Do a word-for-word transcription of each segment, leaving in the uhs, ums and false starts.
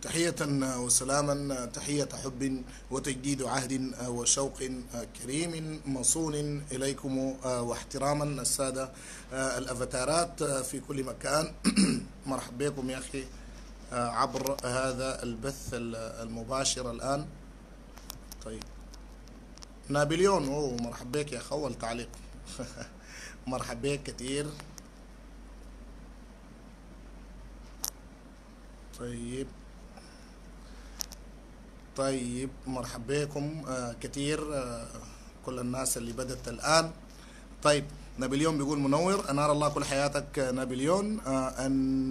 تحية وسلاما، تحية حب وتجديد عهد وشوق كريم مصون إليكم، واحتراما السادة الأفاتارات في كل مكان. مرحبا بكم يا أخي عبر هذا البث المباشر الآن. طيب نابليون، أوه مرحبا بك يا أخي، أول تعليق. مرحبا بك كتير. طيب طيب مرحبا بكم آه كتير، آه كل الناس اللي بدت الآن. طيب نابليون بيقول منور، أنار الله كل حياتك نابليون. آه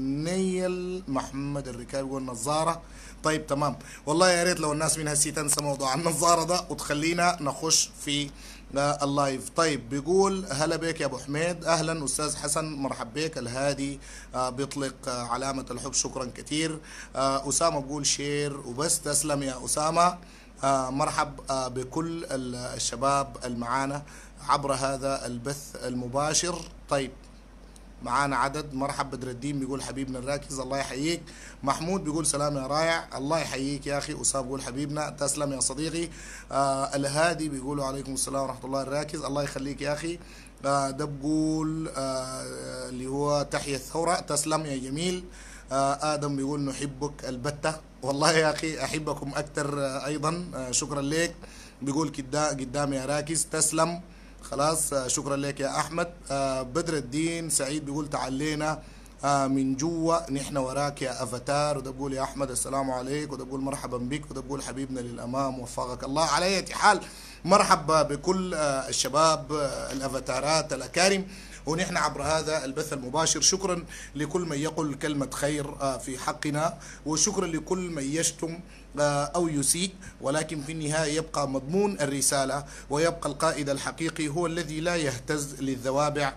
النيل محمد الركاب بيقول نظارة. طيب تمام، والله يا ريت لو الناس من هسي تنسى موضوع النظارة ده وتخلينا نخش في آه اللايف. طيب بيقول هلا بك يا ابو حميد. اهلا استاذ حسن، مرحبا بك. الهادي آه بيطلق آه علامة الحب، شكرا كثير. آه اسامة بقول شير وبس، تسلم يا اسامة. آه مرحب آه بكل الشباب المعانا عبر هذا البث المباشر. طيب معانا عدد. مرحب بدر الدين بيقول حبيبنا الراكز، الله يحييك. محمود بيقول سلام يا رائع، الله يحييك يا اخي. اسامه بيقول حبيبنا، تسلم يا صديقي. آه الهادي بيقولوا عليكم السلام ورحمه الله الراكز، الله يخليك يا اخي. آه ده بقول آه اللي هو تحيا الثوره، تسلم يا جميل. آه ادم بيقول نحبك البته، والله يا اخي احبكم اكثر آه ايضا. آه شكرا لك. بيقول قدامي يا راكز، تسلم. خلاص شكرا لك يا احمد. آه بدر الدين سعيد بيقول تعلينا آه من جوا، نحن وراك يا افاتار. وده بقول يا احمد السلام عليك، وده بقول مرحبا بك، وده بقول حبيبنا للامام وفقك الله. على اي حال مرحبا بكل آه الشباب آه الافاتارات الاكارم، ونحن عبر هذا البث المباشر. شكرا لكل من يقول كلمة خير آه في حقنا، وشكرا لكل من يشتم أو يسيء، ولكن في النهاية يبقى مضمون الرسالة، ويبقى القائد الحقيقي هو الذي لا يهتز للذوابع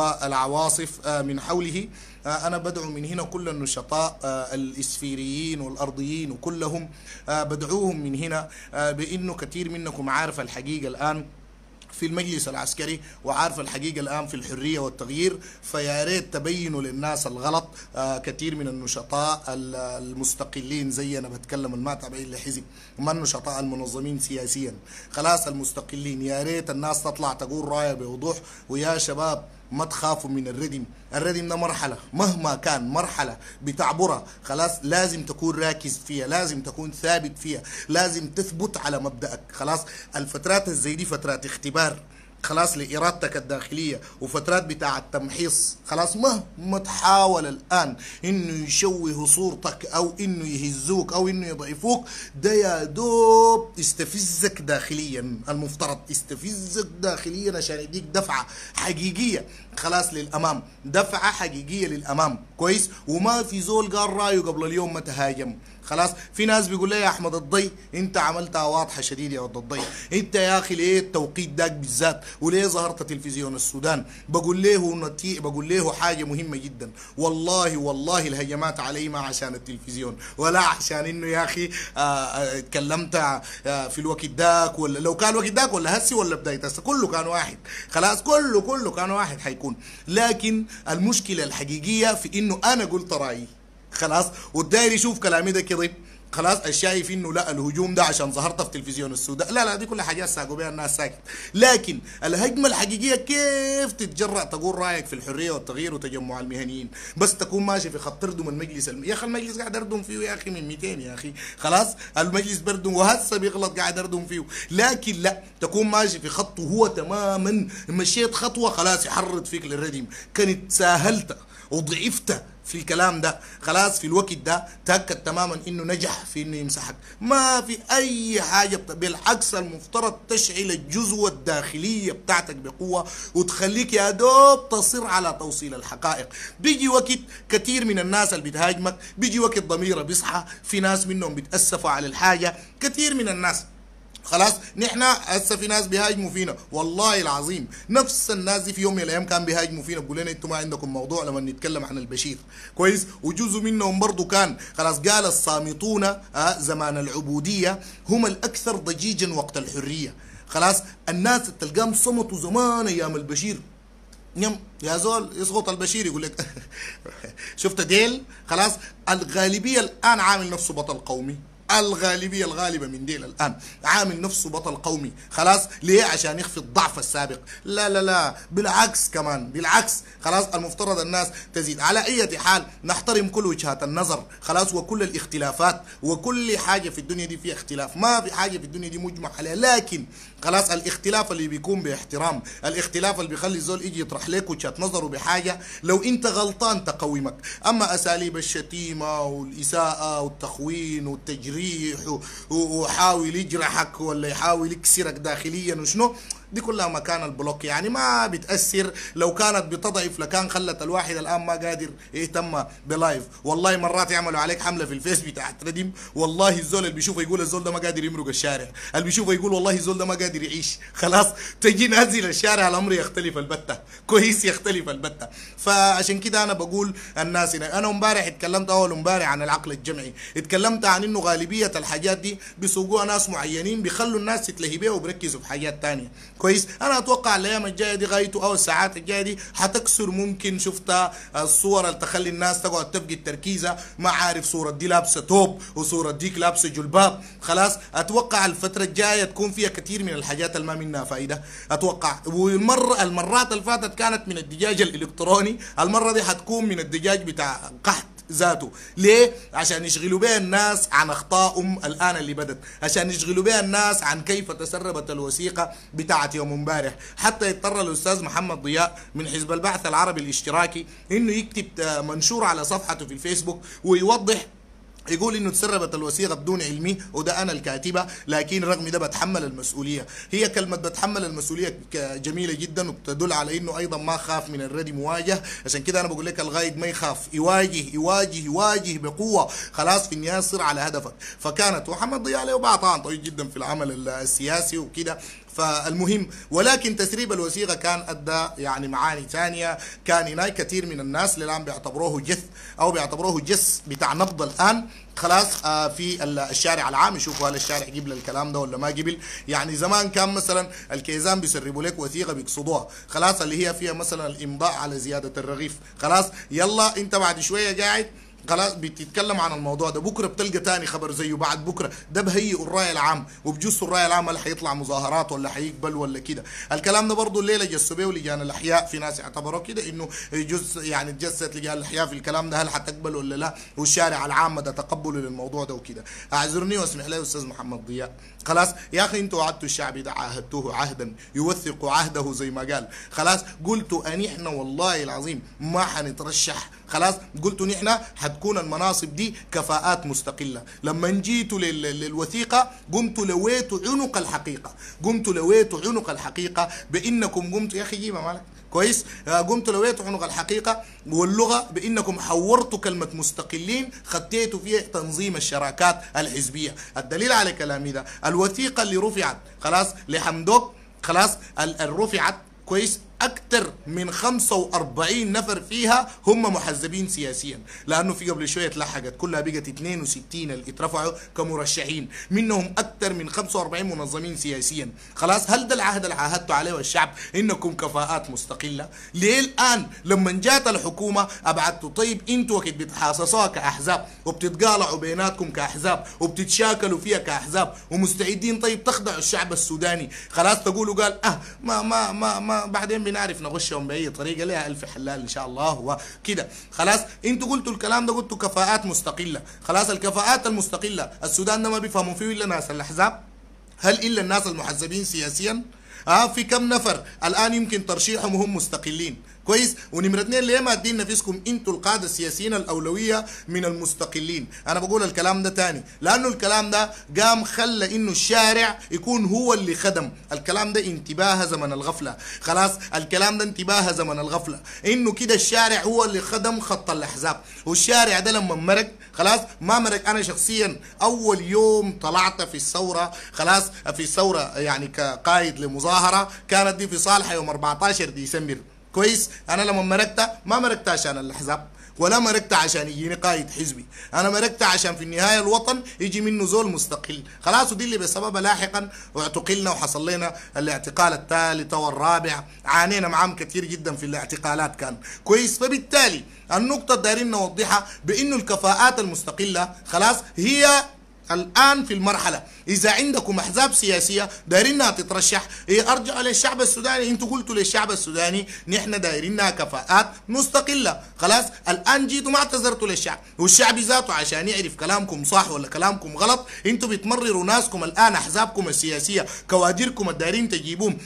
والعواصف من حوله. أنا بدعو من هنا كل النشطاء الإسفيريين والأرضيين وكلهم، بدعوهم من هنا بأنه كثير منكم عارف الحقيقة الآن في المجلس العسكري، وعارف الحقيقة الآن في الحرية والتغيير، فيا ريت تبينوا للناس الغلط. آه كثير من النشطاء المستقلين زي أنا بتكلم ما تابعين لحزب، وما النشطاء المنظمين سياسيا، خلاص المستقلين، يا ريت الناس تطلع تقول رأيها بوضوح. ويا شباب ما تخافوا من الردم، الردم ده مرحلة، مهما كان مرحلة بتعبرها، خلاص لازم تكون راكز فيها، لازم تكون ثابت فيها، لازم تثبت على مبدأك. خلاص الفترات الزي دي فترات اختبار خلاص لإرادتك الداخلية، وفترات بتاع التمحيص. خلاص مهما تحاول الآن إنه يشوه صورتك أو إنه يهزوك أو إنه يضعفوك، ده يا دوب يستفزك داخليا، المفترض يستفزك داخليا عشان يديك دفعة حقيقية خلاص للأمام، دفعة حقيقية للأمام. كويس، وما في زول قال رأيه قبل اليوم ما تهاجم. خلاص في ناس بيقول لي يا احمد الضي انت عملتها واضحه شديد يا ود الضي، انت يا اخي ليه التوقيت داك بالذات وليه ظهرت تلفزيون السودان؟ بقول له نتي بقول له حاجه مهمه جدا، والله والله الهجمات علي ما عشان التلفزيون ولا عشان انه يا اخي اتكلمت في الوقت داك، ولا لو كان الوقت داك ولا هسي ولا بدايه هسه كله كان واحد. خلاص كله كله كان واحد حيكون، لكن المشكله الحقيقيه في انه انا قلت رايي خلاص، والداير يشوف كلامي ده كذب. خلاص الشايف انه لا الهجوم ده عشان ظهرت في تلفزيون السودان، لا لا دي كل حاجات ساقوا بها الناس ساكت. لكن الهجمه الحقيقيه كيف تتجرأ تقول رايك في الحريه والتغيير وتجمع المهنيين، بس تكون ماشي في خط تردم المجلس الم... يا اخي المجلس قاعد اردم فيه يا اخي من مئتين يا اخي، خلاص المجلس بردم وهسه بيغلط قاعد اردم فيه، لكن لا تكون ماشي في خطه هو تماما، مشيت خطوه خلاص يحرض فيك للردم، كانت ساهلت وضعفت في الكلام ده، خلاص في الوقت ده تأكد تماما انه نجح في انه يمسحك. ما في اي حاجة، بالعكس المفترض تشعل الجزوة الداخلية بتاعتك بقوة وتخليك يا دوب تصر على توصيل الحقائق. بيجي وقت كثير من الناس اللي بتهاجمك بيجي وقت ضميره بيصحى، في ناس منهم بيتأسفوا على الحاجة، كثير من الناس خلاص. نحن هسه في ناس بيهاجموا فينا، والله العظيم نفس الناس دي في يوم من الايام كان بيهاجموا فينا بيقولوا لنا انتم ما عندكم موضوع لما نتكلم عن البشير. كويس، وجزء منهم برضه كان خلاص قال الصامتون آه زمان العبوديه هم الاكثر ضجيجا وقت الحريه. خلاص الناس تلقاهم صمتوا زمان ايام البشير، نعم يا زول يسقط البشير يقول لك شفت ديل خلاص. الغالبيه الان عامل نفسه بطل قومي، الغالبيه الغالبه من ديل الان عامل نفسه بطل قومي خلاص. ليه؟ عشان يخفي الضعف السابق. لا لا لا بالعكس، كمان بالعكس خلاص. المفترض الناس تزيد. على اي حال نحترم كل وجهات النظر خلاص، وكل الاختلافات، وكل حاجه في الدنيا دي فيها اختلاف، ما في حاجه في الدنيا دي مجمع عليها. لكن خلاص الاختلاف اللي بيكون باحترام، الاختلاف اللي بيخلي الزول يجي يطرح لك وجهه نظره بحاجه لو انت غلطان تقومك. اما اساليب الشتيمه والاساءه والتخوين والتجريح ويحاول يجرحك ولا يحاول يكسرك داخليا وشنو، دي كلها مكان البلوك يعني ما بتأثر. لو كانت بتضعف لكان خلت الواحد الآن ما قادر يهتم بلايف. والله مرات يعملوا عليك حملة في الفيس بتاعت رديم، والله الزول اللي بيشوفه يقول الزول ده ما قادر يمرق الشارع، اللي بيشوفه يقول والله الزول ده ما قادر يعيش خلاص. تجي نازل الشارع الأمر يختلف البتة، كويس يختلف البتة. فعشان كده أنا بقول الناس هنا. أنا امبارح اتكلمت أول امبارح عن العقل الجمعي، اتكلمت عن إنه غالبية الحاجات دي بيسوقوها ناس معينين بيخلوا الناس تتلهي بيها وبركزوا في حاجات تانية كويس. انا اتوقع الايام الجايه دي غايته او الساعات الجايه دي حتكسر. ممكن شفتها الصور اللي تخلي الناس تقعد تفقد تركيزها، ما عارف صوره دي لابسه توب وصوره ديك لابسه جلباب خلاص. اتوقع الفتره الجايه تكون فيها كثير من الحاجات اللي ما منها فائده اتوقع. والمره المرات اللي فاتت كانت من الدجاج الالكتروني، المره دي حتكون من الدجاج بتاع قحط ذاته. ليه؟ عشان يشغلوا بها الناس عن اخطائهم الان اللي بدت، عشان يشغلوا بها الناس عن كيف تسربت الوثيقه بتاعت يوم امبارح. حتى يضطر الاستاذ محمد ضياء من حزب البعث العربي الاشتراكي انه يكتب منشور على صفحته في الفيسبوك ويوضح، يقول انه تسربت الوثيقه بدون علمي وده انا الكاتبه، لكن رغم ده بتحمل المسؤوليه. هي كلمه بتحمل المسؤوليه جميله جدا وبتدل على انه ايضا ما خاف من الردي مواجه. عشان كده انا بقول لك الغايد ما يخاف، يواجه يواجه يواجه بقوه خلاص في النهايه يصير على هدفك. فكانت محمد ضياء له باع طعن طويل جدا في العمل السياسي وكده. فالمهم ولكن تسريب الوثيقه كان ادى يعني معاني ثانيه. كان هناك كثير من الناس اللي الان بيعتبروه جث او بيعتبروه جس بتاع نبض الان خلاص آه في الشارع العام. يشوفوا هل الشارع قبل الكلام ده ولا ما قبل. يعني زمان كان مثلا الكيزان بيسربوا لك وثيقه بيقصدوها خلاص اللي هي فيها مثلا الامضاء على زياده الرغيف خلاص. يلا انت بعد شويه قاعد خلاص بتتكلم عن الموضوع ده، بكره بتلقى تاني خبر زيه، بعد بكره ده بهيئوا الراي العام وبجوز الراي العام اللي حيطلع مظاهرات ولا حيقبل ولا كده. الكلام ده برضه الليله جسوا بيه لجان الاحياء، في ناس اعتبروا كده انه جزء يعني تجسد لجان الاحياء في الكلام ده هل حتقبل ولا لا، والشارع العام ده تقبله للموضوع ده وكده. اعذرني واسمح لي استاذ محمد ضياء خلاص. يا اخي انتوا وعدتوا الشعب ده عاهدتوه عهدا يوثق عهده زي ما قال خلاص. قلتوا ان احنا والله العظيم ما حنترشح خلاص. قلتوا نحن حتكون المناصب دي كفاءات مستقله. لما جيتوا للوثيقه قمتوا لويتوا عنق الحقيقه، قمتوا لويتوا عنق الحقيقه بانكم قمتوا يا اخي جيبها مالك كويس. قمتوا لويتوا عنق الحقيقه واللغه بانكم حورتوا كلمه مستقلين خطيتوا فيها تنظيم الشراكات الحزبيه. الدليل على كلامي ده الوثيقه اللي رفعت خلاص لحمدوك خلاص رفعت كويس. أكثر من خمسة وأربعين نفر فيها هم محزبين سياسيا، لأنه في قبل شوية اتلحقت كلها بقت اثنين وستين اللي اترفعوا كمرشحين، منهم أكثر من خمسة وأربعين منظمين سياسيا خلاص. هل ده العهد اللي عاهدتوا عليه الشعب إنكم كفاءات مستقلة؟ ليه الآن لما جات الحكومة أبعدتوا؟ طيب أنتوا وقت بتحاصصوها كأحزاب وبتتقالعوا بيناتكم كأحزاب وبتتشاكلوا فيها كأحزاب ومستعدين طيب تخضعوا الشعب السوداني خلاص، تقولوا قال أه ما ما ما, ما بعدين بنعرف نغشهم باي طريقه لها الف حلال ان شاء الله وكده خلاص. انتوا قلتوا الكلام ده، قلتوا كفاءات مستقله خلاص. الكفاءات المستقله السودان ده ما بيفهموا فيه الا ناس الاحزاب، هل الا الناس المحزبين سياسيا؟ اه في كم نفر الان يمكن ترشيحهم وهم مستقلين كويس. ونمرة اثنين ليه ما ادين نفسكم انتوا القاده السياسيين الاولويه من المستقلين؟ انا بقول الكلام ده تاني لانه الكلام ده قام خلى انه الشارع يكون هو اللي خدم. الكلام ده انتباه زمن الغفله خلاص. الكلام ده انتباه زمن الغفله انه كده الشارع هو اللي خدم خط الاحزاب. والشارع ده لما مرق خلاص ما مرق. انا شخصيا اول يوم طلعت في الثوره خلاص في الثوره يعني كقائد لمظاهره كانت دي في صالحه يوم أربعة عشر ديسمبر كويس. انا لما مرقتها ما مرقتها عشان الاحزاب ولا مرقت عشان يجيني قائد حزبي، انا مرقت عشان في النهايه الوطن يجي منه زول مستقل. خلاص، ودي اللي بسببها لاحقا اعتقلنا وحصل لنا الاعتقال الثالث والرابع، عانينا معاهم كثير جدا في الاعتقالات كان كويس. فبالتالي النقطه دايرين نوضحها بانه الكفاءات المستقله خلاص هي الآن في المرحلة، إذا عندكم أحزاب سياسية دايرينها تترشح، إيه أرجع للشعب السوداني، أنتوا قلتوا للشعب السوداني نحن دايرينها كفاءات مستقلة، خلاص الآن جيتوا ما اعتذرتوا للشعب، والشعب ذاته عشان يعرف كلامكم صح ولا كلامكم غلط، أنتوا بتمرروا ناسكم الآن أحزابكم السياسية، كوادركم الدايرين تجيبوهم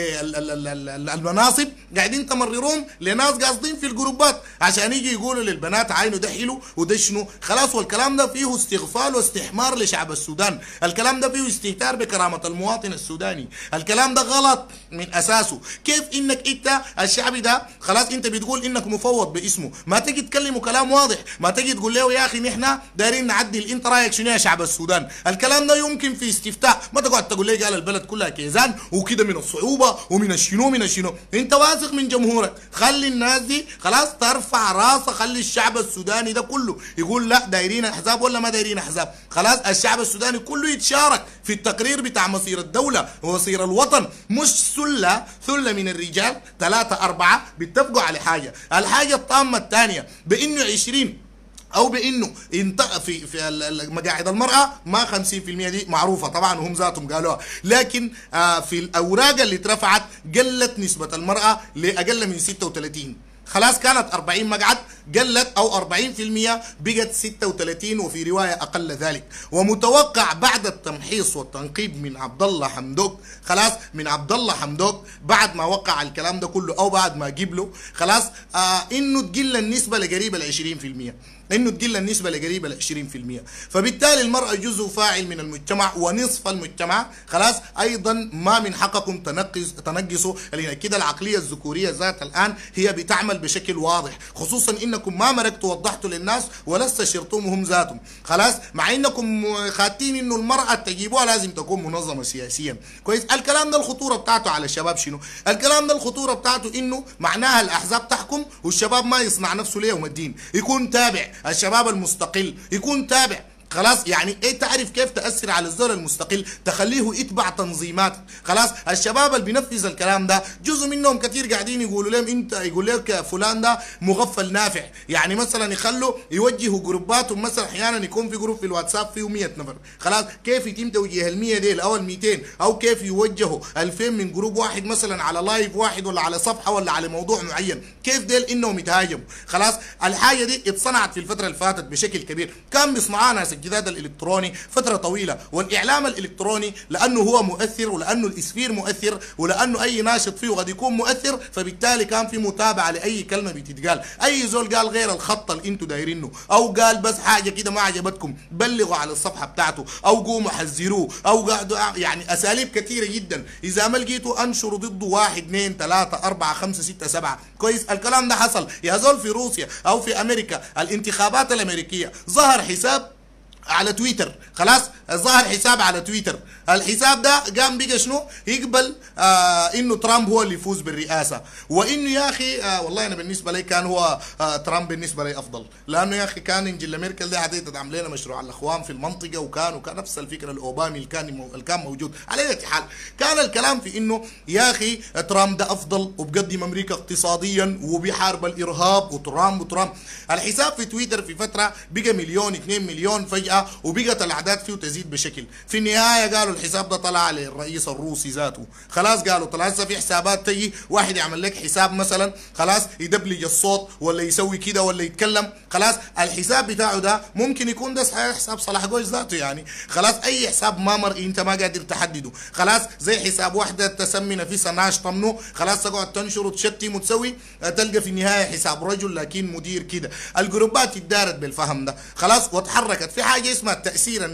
للمناصب، قاعدين تمرروهم لناس قاصدين في الجروبات عشان يجي يقولوا للبنات عينوا ده حلو وده شنو، خلاص. والكلام ده فيه استغفال واستحمار لشعب السودان، الكلام ده فيه استهتار بكرامة المواطن السوداني، الكلام ده غلط من أساسه. كيف إنك إنت الشعب ده خلاص أنت بتقول إنك مفوض باسمه، ما تجي تكلمه كلام واضح، ما تجي تقول له يا أخي نحن دايرين نعدل، أنت رأيك شنو يا شعب السودان؟ الكلام ده يمكن في استفتاء، ما تقعد تقول لي قال البلد كلها كيزان وكده من الصعوبة ومن الشنو من الشنو، أنت واثق من جمهورك، خلي الناس دي خلاص ترفع راسها، خلي الشعب السوداني ده كله يقول لا دايرين أحزاب ولا ما دايرين أحزاب، خلاص الشعب السوداني كله يتشارك في التقرير بتاع مصير الدولة ومصير الوطن، مش سلة ثلة من الرجال ثلاثة أربعة بيتفقوا على حاجة. الحاجة الطامة الثانية بإنه عشرين او بانه في في مقاعد المراه ما خمسين بالمئة دي معروفه طبعا وهم ذاتهم قالوها، لكن آه في الاوراق اللي اترفعت قلت نسبه المراه لاقل من ستة وثلاثين، خلاص كانت أربعين مقعد قلت او أربعين بالمئة بقت ستة وثلاثين، وفي روايه اقل ذلك. ومتوقع بعد التمحيص والتنقيب من عبد الله حمدوك، خلاص من عبد الله حمدوك بعد ما وقع الكلام ده كله او بعد ما جيب له خلاص آه انه تقل النسبه لقريب ال عشرين بالمئة، انه تقل النسبه لقريبه ل عشرين بالمئة. فبالتالي المراه جزء فاعل من المجتمع ونصف المجتمع، خلاص ايضا ما من حقكم تنقص تنقصوا لان كده العقليه الذكوريه ذات الان هي بتعمل بشكل واضح، خصوصا انكم ما مرقتوا وضحتوا للناس ولا استشرتوهم ذاتهم، خلاص مع انكم خاتين انه المراه تجيبوها لازم تكون منظمه سياسيا، كويس. الكلام ده الخطوره بتاعته على الشباب شنو؟ الكلام ده الخطوره بتاعته انه معناها الاحزاب تحكم والشباب ما يصنع نفسه ليهم الدين، يكون تابع، الشباب المستقل يكون تابع، خلاص يعني ايه تعرف كيف تاثر على الزول المستقل، تخليه يتبع تنظيمات، خلاص الشباب اللي بينفذ الكلام ده جزء منهم كثير قاعدين يقولوا لهم انت، يقول لك فلان ده مغفل نافع، يعني مثلا يخلوا يوجهوا جروباتهم، مثلا احيانا يكون في جروب في الواتساب فيه مئة نفر، خلاص كيف يتم توجيه ال مئة ديل او ال مئتين، او كيف يوجهوا ألفين من جروب واحد مثلا على لايف واحد ولا على صفحه ولا على موضوع معين، كيف ديل انهم يتهاجموا، خلاص الحاجه دي اتصنعت في الفتره اللي فاتت بشكل كبير، كان بيصنعها ناس الجداد الالكتروني فتره طويله، والاعلام الالكتروني لانه هو مؤثر ولانه الاسفير مؤثر ولانه اي ناشط فيه قد يكون مؤثر، فبالتالي كان في متابعه لاي كلمه بتتقال، اي زول قال غير الخط اللي انتم دايرينه او قال بس حاجه كده ما عجبتكم بلغوا على الصفحه بتاعته او قوموا حذروه او قعدوا، يعني اساليب كثيره جدا، اذا ما لقيتوا انشروا ضده واحد اثنين ثلاثه اربعه خمسه سته سبعه، كويس. الكلام ده حصل يا زول في روسيا او في امريكا، الانتخابات الامريكيه ظهر حساب على تويتر، خلاص ظهر حساب على تويتر، الحساب ده قام بقى شنو؟ يقبل آه انه ترامب هو اللي يفوز بالرئاسه، وانه يا اخي آه والله انا بالنسبه لي كان هو آه ترامب بالنسبه لي افضل، لانه يا اخي كان انجيلا ميركل دي عاديه تدعم لنا مشروع الاخوان في المنطقه، وكان وكان نفس الفكره الاوبامي اللي كان اللي كان موجود، على اي حال كان الكلام في انه يا اخي ترامب ده افضل وبقدم امريكا اقتصاديا وبيحارب الارهاب وترامب وترامب. الحساب في تويتر في فتره بقى مليون اثنين مليون فجاه، وبقت الاعداد فيه تزيد بشكل، في النهايه قالوا الحساب ده طلع على الرئيس الروسي ذاته، خلاص قالوا طلع هسه في حسابات تجي واحد يعمل لك حساب مثلا، خلاص يدبلج الصوت ولا يسوي كده ولا يتكلم، خلاص الحساب بتاعه ده ممكن يكون ده حساب صلاح جوز ذاته، يعني خلاص اي حساب ما مرئي انت ما قادر تحدده، خلاص زي حساب واحده تسمي نفسها ناشطه منه، خلاص تقعد تنشر وتشتم وتسوي، تلقى في النهايه حساب رجل لكن مدير كده. الجروبات اتدارت بالفهم ده، خلاص وتحركت في حاجه اسمها التاثير النفسي،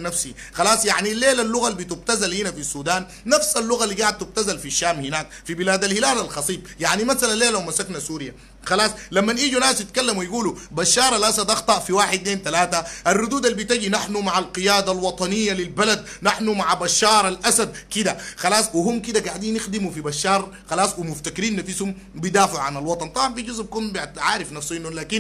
خلاص يعني الليله اللغه اللي بتبتذل هنا في السودان نفس اللغه اللي قاعد تبتذل في الشام هناك في بلاد الهلال الخصيب. يعني مثلا الليله لو مسكنا سوريا خلاص لما يجوا ناس يتكلموا يقولوا بشار الاسد اخطا في واحد اثنين ثلاثه، الردود اللي بتجي نحن مع القياده الوطنيه للبلد، نحن مع بشار الاسد كده خلاص، وهم كده قاعدين يخدموا في بشار خلاص ومفتكرين نفسهم بيدافعوا عن الوطن. طبعا في جزء بيكون عارف نفسه انه لكن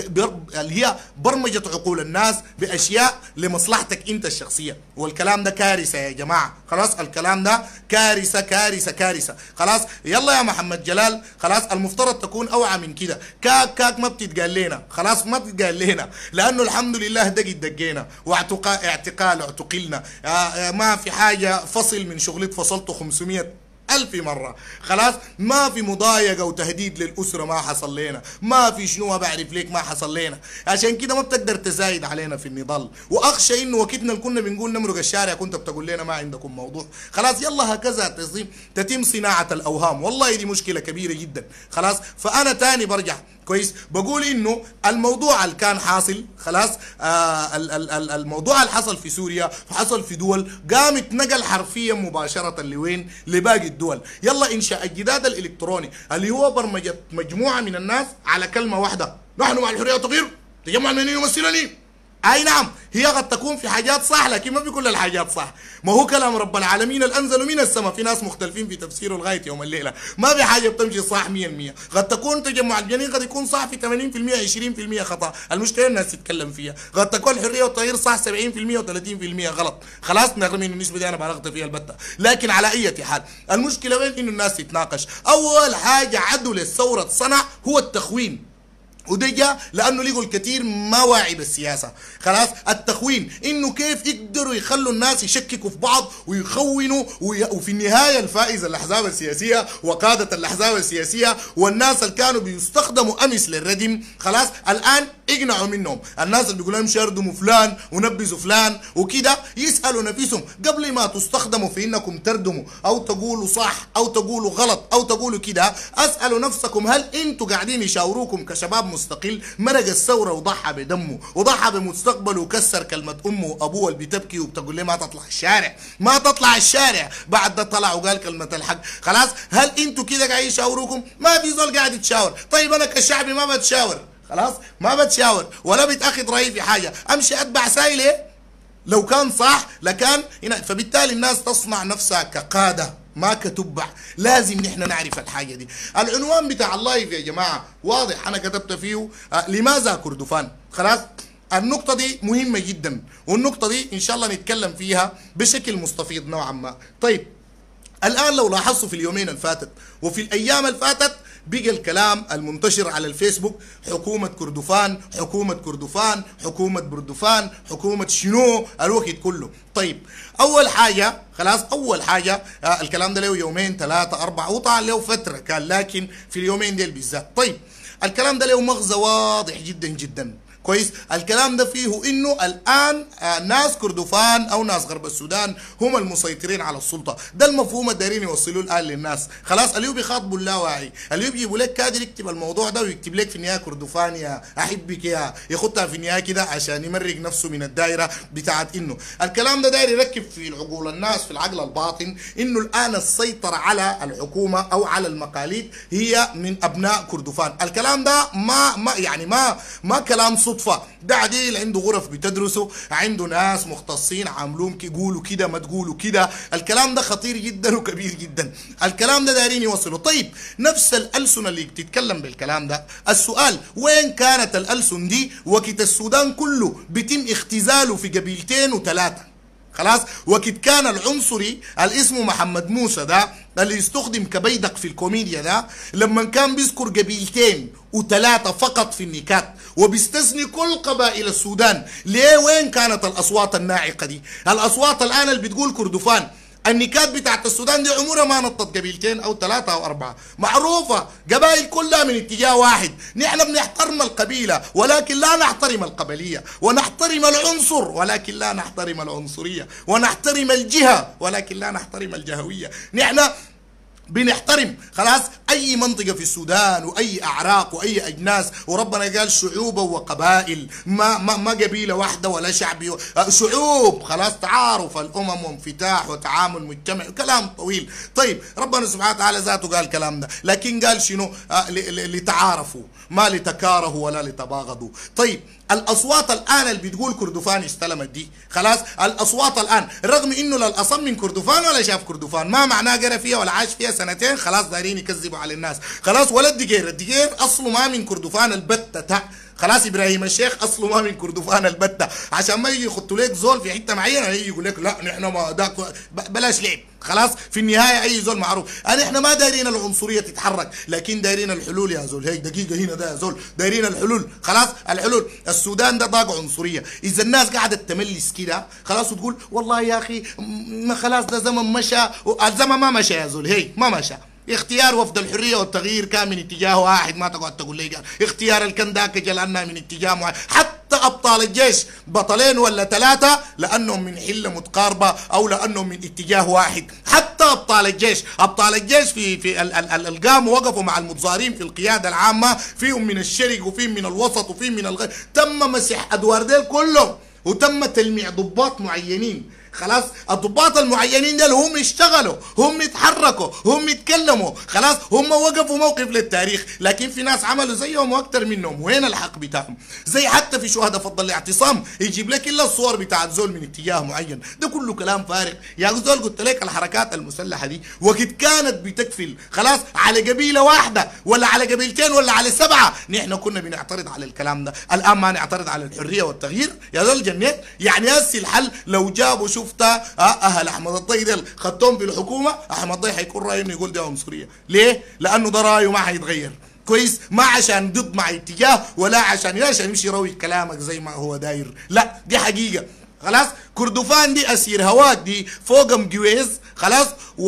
اللي هي برمجه عقول الناس باشياء لمصلحتك انت الشخصيه، والكلام ده كارثه يا جماعه خلاص، الكلام ده كارثه كارثه كارثه خلاص. يلا يا محمد جلال خلاص المفترض تكون اوعى من كده. كاك كاك ما بتتقال لنا خلاص، ما بتتقال لنا لانه الحمد لله دقت دقينا واعتقال اعتقال اعتقلنا، ما في حاجه فصل من شغلي فصلته خمسمية ألف مرة خلاص، ما في مضايقة وتهديد للأسرة ما حصل لنا، ما في شنو بعرف ليك ما حصل لنا، عشان كده ما بتقدر تزايد علينا في النضال. وأخشى إنه وقتنا اللي كنا بنقول نمرق الشارع كنت بتقول لنا ما عندكم موضوع خلاص. يلا هكذا تتم تتم صناعة الأوهام، والله دي مشكلة كبيرة جدا خلاص. فأنا تاني برجع كويس بقول انه الموضوع اللي كان حاصل خلاص آه الموضوع اللي حصل في سوريا حصل في دول قامت نقل حرفيا مباشره لوين؟ لباقي الدول. يلا انشاء الجداد الالكتروني اللي هو برمجه مجموعه من الناس على كلمه واحده، نحن مع الحريه والتغيير، تجمع المدنيين يمثلني. اي نعم هي قد تكون في حاجات صح لكن ما في كل الحاجات صح، ما هو كلام رب العالمين اللي انزلوا من السماء في ناس مختلفين في تفسيره لغايه يوم الليله، ما في حاجه بتمشي صح مية بالمية. قد تكون تجمع الجنين قد يكون صح في ثمانين بالمية عشرين بالمية خطا، المشكله الناس تتكلم فيها. قد تكون الحريه والتغيير صح سبعين بالمية وثلاثين بالمية غلط خلاص، نغم انه النسبه دي انا بالغت فيها البته، لكن على اي حال المشكله وين؟ انه الناس تتناقش. اول حاجه عدوا للثوره صنع هو التخوين، وده جاء لانه لقوا الكثير ما واعي بالسياسه خلاص. التخوين انه كيف يقدروا يخلوا الناس يشككوا في بعض ويخونوا، وفي النهايه الفائز الاحزاب السياسيه وقاده الاحزاب السياسيه والناس اللي كانوا بيستخدموا امس للردم خلاص الان اقنعوا منهم. الناس اللي بيقولوا لهم شردموا فلان ونبذوا فلان وكده يسالوا نفسهم قبل ما تستخدموا في انكم تردموا او تقولوا صح او تقولوا غلط او تقولوا كده، اسالوا نفسكم هل انتوا قاعدين يشاوروكم كشباب مستقل مرق الثوره وضحى بدمه وضحى بمستقبله وكسر كلمه امه وابوه اللي بتبكي وبتقول له ما تطلع الشارع ما تطلع الشارع، بعد ده طلع وقال كلمه الحق خلاص. هل انتوا كده قاعدين يشاوروكم؟ ما في زول قاعد يتشاور. طيب انا كشعبي ما بتشاور خلاص، ما بتشاور ولا بتاخذ رايي في حاجه، امشي اتبع سايله لو كان صح لكان هنا. فبالتالي الناس تصنع نفسها كقاده ما كتبع، لازم نحن نعرف الحاجه دي. العنوان بتاع اللايف يا جماعه واضح، انا كتبت فيه آه لماذا كردفان خلاص. النقطة دي مهمة جدا، والنقطة دي إن شاء الله نتكلم فيها بشكل مستفيض نوعا ما. طيب الآن لو لاحظتوا في اليومين الفاتت وفي الأيام الفاتت بقى الكلام المنتشر على الفيسبوك حكومة كردفان حكومة كردفان حكومة بردفان حكومة شنو الوقت كله. طيب أول حاجة خلاص أول حاجة آه الكلام ده له يومين ثلاثة أربعة وطبعا له فترة كان، لكن في اليومين ديل بالذات. طيب الكلام ده له مغزى واضح جدا جدا كويس. الكلام ده فيه انه الان ناس كردفان او ناس غرب السودان هم المسيطرين على السلطه، ده المفهوم الدارين يوصلوه الان للناس خلاص. اللي بيخاطبوا اللاواعي، اللي بيجيبوا لك كادر يكتب الموضوع ده ويكتب لك في النهايه كردفان يا احبك يا يخطها في النهايه كده عشان يمرق نفسه من الدائره بتاعت انه الكلام ده داير يركب في عقول الناس في العقل الباطن انه الان السيطره على الحكومه او على المقاليد هي من ابناء كردفان. الكلام ده ما ما يعني ما ما كلام صدفة، ده عديل عنده غرف بتدرسه، عنده ناس مختصين عاملون يقولوا كده ما تقولوا كده. الكلام ده خطير جدا وكبير جدا، الكلام ده دايرين يوصلوا. طيب نفس الألسن اللي بتتكلم بالكلام ده، السؤال وين كانت الألسن دي وقت السودان كله بيتم اختزاله في قبيلتين وثلاثة خلاص؟ وقت كان العنصري اللي اسمه محمد موسى ده اللي يستخدم كبيدق في الكوميديا ده لما كان بيذكر قبيلتين وثلاثة فقط في النكات وبيستثني كل قبائل السودان، ليه وين كانت الأصوات الناعقة دي؟ الأصوات الآن اللي بتقول كردفان، النكات بتاعت السودان دي عمرها ما نطت قبيلتين او ثلاثة او اربعة، معروفة قبائل كلها من اتجاه واحد. نحن بنحترم القبيلة ولكن لا نحترم القبلية، ونحترم العنصر ولكن لا نحترم العنصرية، ونحترم الجهة ولكن لا نحترم الجهوية. نحن بنحترم خلاص اي منطقه في السودان واي اعراق واي اجناس، وربنا قال شعوب وقبائل، ما ما ما قبيله واحده ولا شعب، شعوب خلاص، تعارف الامم وانفتاح وتعامل مجتمعي، كلام طويل. طيب ربنا سبحانه وتعالى ذاته قال الكلام ده، لكن قال شنو؟ آه لتعارفوا ما لتكارهوا ولا لتباغضوا. طيب الاصوات الان اللي بتقول كردفان استلمت دي خلاص، الاصوات الان رغم انه لا الاصم من كردفان ولا شاف كردفان، ما معناه قرا فيها ولا عاش فيها سنتين خلاص دايرين يكذبوا على الناس خلاص. ولا الدقير، الدقير اصله ما من كردفان البتة خلاص. ابراهيم الشيخ اصله ما من كردفان البتة، عشان ما يجي يخطوا لك زول في حته معينه يجي يقول لك لا نحن ما داك، بلاش لعب خلاص. في النهايه اي زول معروف، انا احنا ما دايرين العنصريه تتحرك، لكن دايرين الحلول يا زول. هيك دقيقه هنا ده يا زول، دايرين الحلول خلاص. الحلول السودان ده ضاق عنصريه، اذا الناس قاعده تملس كده خلاص وتقول والله يا اخي ما خلاص ده زمن مشى، الزمن ما مشى يا زول، هيك ما مشى. اختيار وفد الحريه والتغيير كان من اتجاه واحد، ما تقعد تقول لي اختيار الكنداك جلالنا من اتجاه واحد. حتى ابطال الجيش بطلين ولا ثلاثه لانهم من حله متقاربه او لانهم من اتجاه واحد. حتى ابطال الجيش، ابطال الجيش في في القام وقفوا مع المتظاهرين في القياده العامه، فيهم من الشرق وفيهم من الوسط وفيهم من الغرب، تم مسح ادوار ديل كلهم وتم تلميع ضباط معينين خلاص. الضباط المعينين دول هم اشتغلوا، هم اتحركوا، هم اتكلموا خلاص، هم وقفوا موقف للتاريخ. لكن في ناس عملوا زيهم واكثر منهم، وين الحق بتاعهم؟ زي حتى في شهداء فضل الاعتصام يجيب لك الا الصور بتاعت زول من اتجاه معين، ده كله كلام فارغ يا زول. قلت لك الحركات المسلحه دي وقت كانت بتكفل خلاص على قبيله واحده ولا على قبيلتين ولا على سبعه، نحن كنا بنعترض على الكلام ده. الان ما نعترض على الحريه والتغيير يا زول جنيت. يعني هسي الحل لو جابوا شفت اهل احمد الضي ديل خدتهم في الحكومه، احمد الضي حيكون رايه انه يقول ده عنصريه. ليه؟ لانه ده رايه ما حيتغير كويس، ما عشان ضد مع اتجاه ولا عشان عشان يمشي يروي كلامك زي ما هو داير، لا دي حقيقه خلاص. كردفان دي اسير هواك، دي فوقهم جويز خلاص،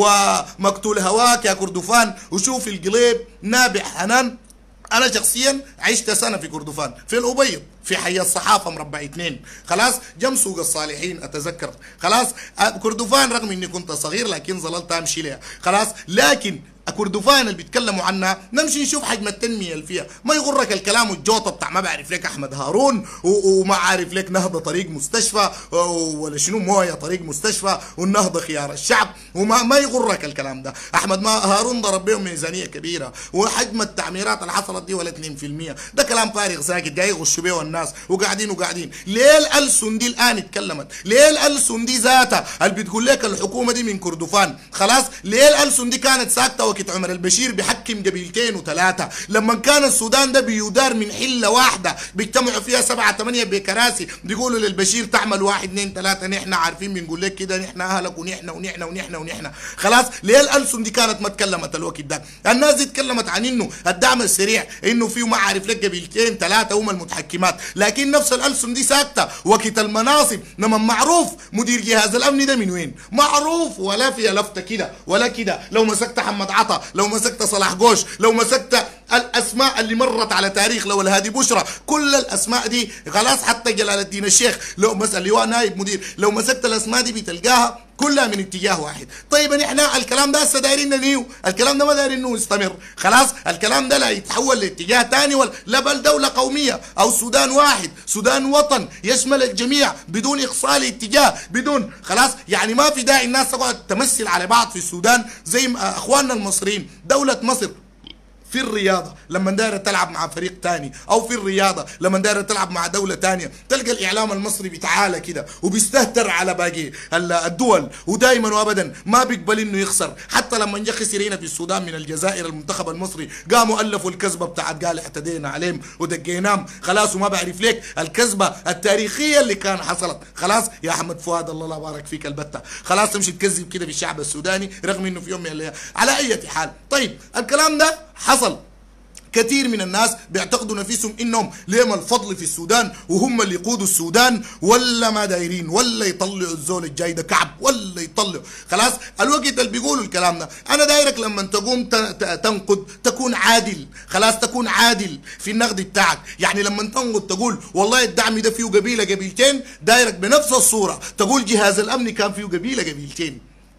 ومقتول هواك يا كردفان. وشوف القليب نابع حنان. انا شخصيا عشت سنه في كردفان في الابيض في حي الصحافه مربع اثنين خلاص، جنب سوق الصالحين اتذكر خلاص. كردفان رغم اني كنت صغير لكن ظللت امشي لها خلاص. لكن كردفان اللي بيتكلموا عنها نمشي نشوف حجم التنميه اللي فيها. ما يغرك الكلام الجوطه بتاع ما بعرف لك احمد هارون وما عارف لك نهضه طريق مستشفى ولا شنو مويه طريق مستشفى والنهضه خيار الشعب، وما ما يغرك الكلام ده. احمد ما هارون ضرب بهم ميزانيه كبيره وحجم التعميرات اللي حصلت دي ولا اثنين في المية، ده كلام فارغ ساكت جاي يغشوا بيه الناس وقاعدين وقاعدين. ليه الالسن دي الان اتكلمت؟ ليه الالسن دي ذاتها اللي بتقول لك الحكومه دي من كردفان خلاص؟ ليه الالسن دي كانت ساكته وقت عمر البشير بيحكم قبيلتين وثلاثه، لما كان السودان ده بيدار من حله واحده بيجتمعوا فيها سبعه ثمانيه بكراسي بيقولوا للبشير تعمل واحد اثنين ثلاثه، نحن عارفين بنقول لك كده نحن اهلك ونحن ونحن ونحن ونحن خلاص. ليه الالسن دي كانت ما اتكلمت الوقت ده؟ الناس دي اتكلمت عن انه الدعم السريع، انه فيه ما عارف لك قبيلتين ثلاثه هم المتحكمات، لكن نفس الالسن دي ساكته وقت المناصب. لما معروف مدير جهاز الامن ده من وين؟ معروف، ولا فيها لفته كده ولا كده. لو مسكت حمد عطا، لو مسكت صلاح جوش، لو مسكت الاسماء اللي مرت على تاريخ، لو الهادي بشرى، كل الاسماء دي خلاص، حتى جلال الدين الشيخ لو مسك لواء نائب مدير، لو مسكت الاسماء دي بتلقاها كلها من اتجاه واحد. طيب احنا الكلام ده هسه دايرين ننهيه، الكلام ده ما دايرين انه يستمر خلاص. الكلام ده لا يتحول لاتجاه ثاني ولا لا، بل دوله قوميه او سودان واحد، سودان وطن يشمل الجميع بدون اقصاء لاتجاه، بدون خلاص. يعني ما في داعي الناس تقعد تمثل على بعض في السودان زي اخواننا المصريين. دوله مصر في الرياضة لما دايرة تلعب مع فريق تاني، او في الرياضة لما دايرة تلعب مع دولة تانية، تلقى الاعلام المصري بيتعالى كده وبيستهتر على باقي الدول، ودائما وابدا ما بيقبل انه يخسر. حتى لما جه خسر هنا في السودان من الجزائر المنتخب المصري، قاموا الفوا الكذبة بتاعت قال اعتدينا عليهم ودقيناهم خلاص، وما بعرف ليك الكذبة التاريخية اللي كان حصلت خلاص. يا احمد فؤاد الله لا بارك فيك البتة خلاص، تمشي تكذب كده في الشعب السوداني رغم انه في يوم من الايام. على اي حال، طيب الكلام ده حصل. كثير من الناس بيعتقدوا نفسهم انهم لهم الفضل في السودان وهم اللي يقودوا السودان، ولا ما دايرين، ولا يطلعوا الزول الجاي ده كعب، ولا يطلعوا خلاص. الوقت اللي بيقولوا الكلام ده، انا دايرك لما تقوم تنقد تكون عادل خلاص، تكون عادل في النقد بتاعك. يعني لما تنقد تقول والله الدعم ده فيه قبيله قبيلتين، دايرك بنفس الصوره تقول جهاز الامن كان فيه قبيله قبيلتين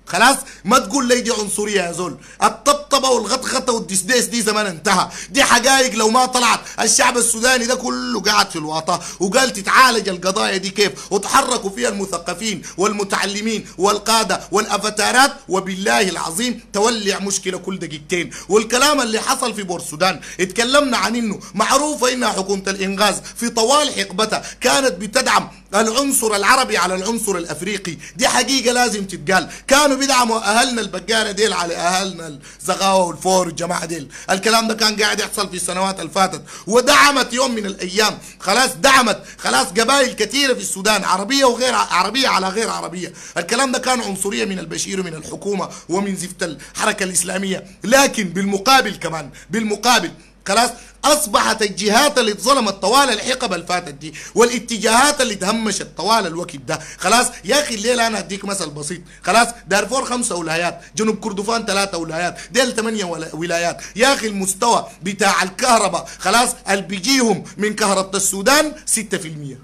خلاص ما تقول لي دي عنصريه يا زول. الطبطبه والغطغطه والدسديس دي زمان انتهى، دي حقائق لو ما طلعت الشعب السوداني ده كله قاعد في الوطا وقال تتعالج القضايا دي كيف، وتحركوا فيها المثقفين والمتعلمين والقاده والافاتارات، وبالله العظيم تولع مشكله كل دقيقتين. والكلام اللي حصل في بورسودان اتكلمنا عن انه معروفه انها حكومه الانغاز في طوال حقبتها كانت بتدعم العنصر العربي على العنصر الافريقي، دي حقيقه لازم تتقال. كانوا بيدعموا اهلنا البقاله ديل على اهلنا الزغاوه والفور والجماعه ديل، الكلام ده كان قاعد يحصل في السنوات اللي فاتت. ودعمت يوم من الايام خلاص دعمت خلاص قبائل كثيره في السودان عربيه وغير عربيه على غير عربيه، الكلام ده كان عنصريه من البشير ومن الحكومه ومن زفت الحركه الاسلاميه. لكن بالمقابل كمان بالمقابل خلاص اصبحت الجهات اللي اتظلمت طوال الحقبه اللي فاتت دي والاتجاهات اللي تهمشت طوال الوقت ده خلاص. يا اخي الليله انا اديك مثل بسيط، خلاص دارفور خمسه ولايات، جنوب كردفان ثلاثه ولايات، ديل ثمانيه ولايات. يا اخي المستوى بتاع الكهرباء خلاص اللي بيجيهم من كهرباء السودان ستة في المية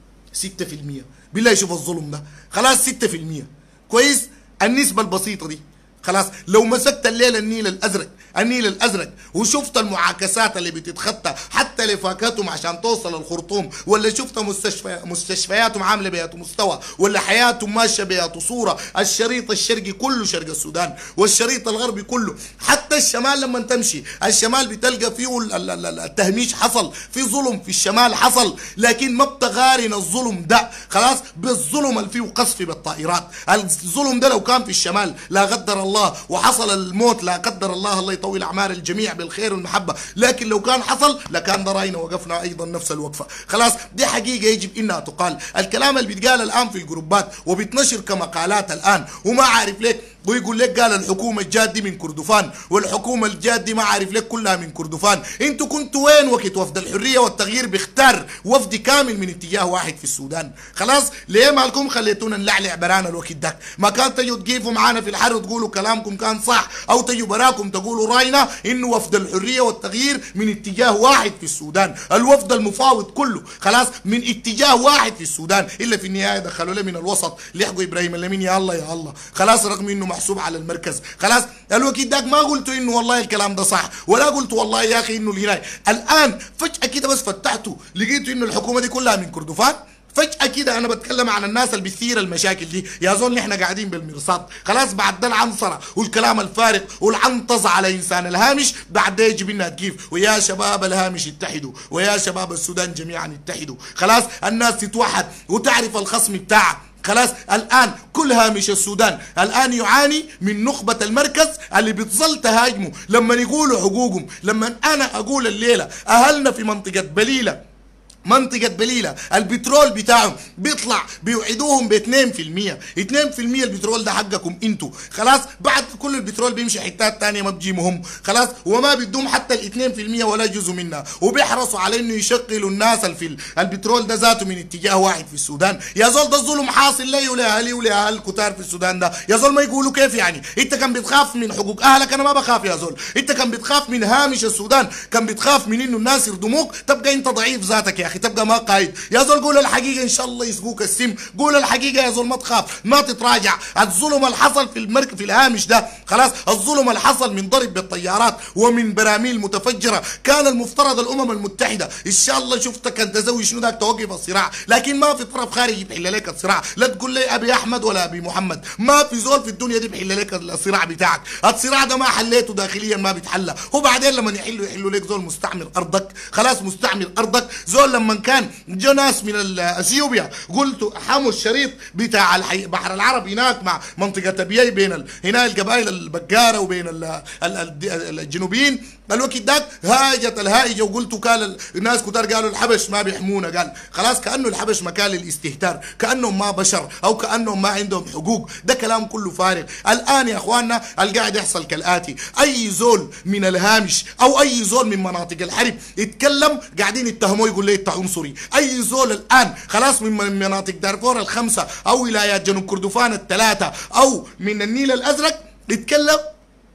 ستة في المية. بالله شوف الظلم ده خلاص ستة في المية. كويس النسبه البسيطه دي خلاص. لو مسكت الليله النيل الازرق النيل الازرق وشفت المعاكسات اللي بتتخطى حتى لفاكاتهم عشان توصل الخرطوم، ولا شفت مستشفى مستشفياتهم عامله بهذا مستوى، ولا حياتهم ماشيه بهذا صوره، الشريط الشرقي كله شرق السودان والشريط الغربي كله، حتى الشمال لما تمشي الشمال بتلقى فيه التهميش حصل، في ظلم في الشمال حصل، لكن ما بتقارن الظلم ده خلاص بالظلم اللي فيه قصف بالطائرات. الظلم ده لو كان في الشمال لا قدر الله وحصل الموت لا قدر الله، الله يطول اعمار الجميع بالخير والمحبه، لكن لو كان حصل لكان ضراينا وقفنا ايضا نفس الوقفه. خلاص دي حقيقه يجب انها تقال. الكلام اللي بيتقال الان في الجروبات وبتنشر كمقالات الان وما عارف ليك، ويقول لك قال الحكومه الجاد من كردفان والحكومه الجاد ما عارف لك كلها من كردفان. انتوا كنتوا وين وقت وفد الحريه والتغيير بيختار وفد كامل من اتجاه واحد في السودان؟ خلاص ليه مالكم خليتونا نلعلع برانا الوقت ده؟ ما كان تجوا تقيفوا معانا في الحر وتقولوا كلامكم كان صح، او تجوا براكم تقولوا راينا انه وفد الحريه والتغيير من اتجاه واحد في السودان، الوفد المفاوض كله خلاص من اتجاه واحد في السودان، الا في النهايه دخلوا له من الوسط لحقوا ابراهيم اللمين يا الله يا الله خلاص، رغم انه محسوب على المركز. خلاص الوقت داك ما قلتوا انه والله الكلام ده صح، ولا قلتوا والله يا اخي انه الهنايه. الان فجاه كده بس فتحتوا لقيتوا انه الحكومه دي كلها من كردفان. فجأة كده أنا بتكلم عن الناس اللي بتثير المشاكل دي، يا زول نحن قاعدين بالمرصاد، خلاص بعد ده العنصرة والكلام الفارغ والعنطزة على إنسان الهامش، بعد ده يجب إنها تجيف، ويا شباب الهامش اتحدوا، ويا شباب السودان جميعا اتحدوا، خلاص الناس تتوحد وتعرف الخصم بتاعها. خلاص الآن كل هامش السودان الآن يعاني من نخبة المركز اللي بتظل تهاجمه لما يقولوا حقوقهم. لما أنا أقول الليلة أهلنا في منطقة بليلة منطقة بليلة البترول بتاعهم بيطلع بيوعدوهم ب اثنين في المية، اثنين في المية البترول ده حقكم انتوا، خلاص بعد كل البترول بيمشي حتات ثانية ما بتجيبهم، خلاص وما بدهم حتى ال اثنين في المية ولا جزء منها، وبيحرصوا على انه يشغلوا الناس في البترول ده ذاته من اتجاه واحد في السودان. يا زول ده الظلم حاصل لي ولاهلي ولاهل كتار في السودان ده، يا زول ما يقولوا كيف يعني؟ انت كان بتخاف من حقوق اهلك؟ انا ما بخاف يا زول، انت كان بتخاف من هامش السودان، كان بتخاف من انه الناس يردموك، تبقى انت ضعيف ذاتك يا اخي، تبقى ما قايد يا زول. قول الحقيقه ان شاء الله يسقوك السم، قول الحقيقه يا زول، ما تخاف ما تتراجع. الظلم اللي حصل في المرك في الهامش ده خلاص، الظلم اللي حصل من ضرب بالطيارات ومن براميل متفجره، كان المفترض الامم المتحده ان شاء الله شفتك كان تزوي شنو ذاك توقف الصراع، لكن ما في طرف خارجي بيحل لك الصراع، لا تقول لي ابي احمد ولا ابي محمد، ما في زول في الدنيا دي بيحل لك الصراع بتاعك. الصراع ده ما حليته داخليا ما بيتحلى، وبعدين لما يحلوا يحلوا لك زول مستعمر ارضك، خلاص مستعمر ارضك. زول لما كان جو ناس من اثيوبيا قلت حموا الشريط بتاع البحر العربي هناك مع منطقه ابيي بين ال... هنا القبائل البقاره وبين ال... ال... ال... الجنوبيين، الوقت ذاك هاجت الهائجه وقلتوا قال الناس كتار قالوا الحبش ما بيحمونا، قال خلاص كانه الحبش مكان للاستهتار، كانهم ما بشر او كانهم ما عندهم حقوق، ده كلام كله فارغ. الان يا اخواننا القاعد يحصل كالاتي، اي زول من الهامش او اي زول من مناطق الحرب يتكلم قاعدين يتهموه يقول لي انت عنصري، اي زول الان خلاص من مناطق دارفور الخمسه او ولايات جنوب كردفان الثلاثه او من النيل الازرق يتكلم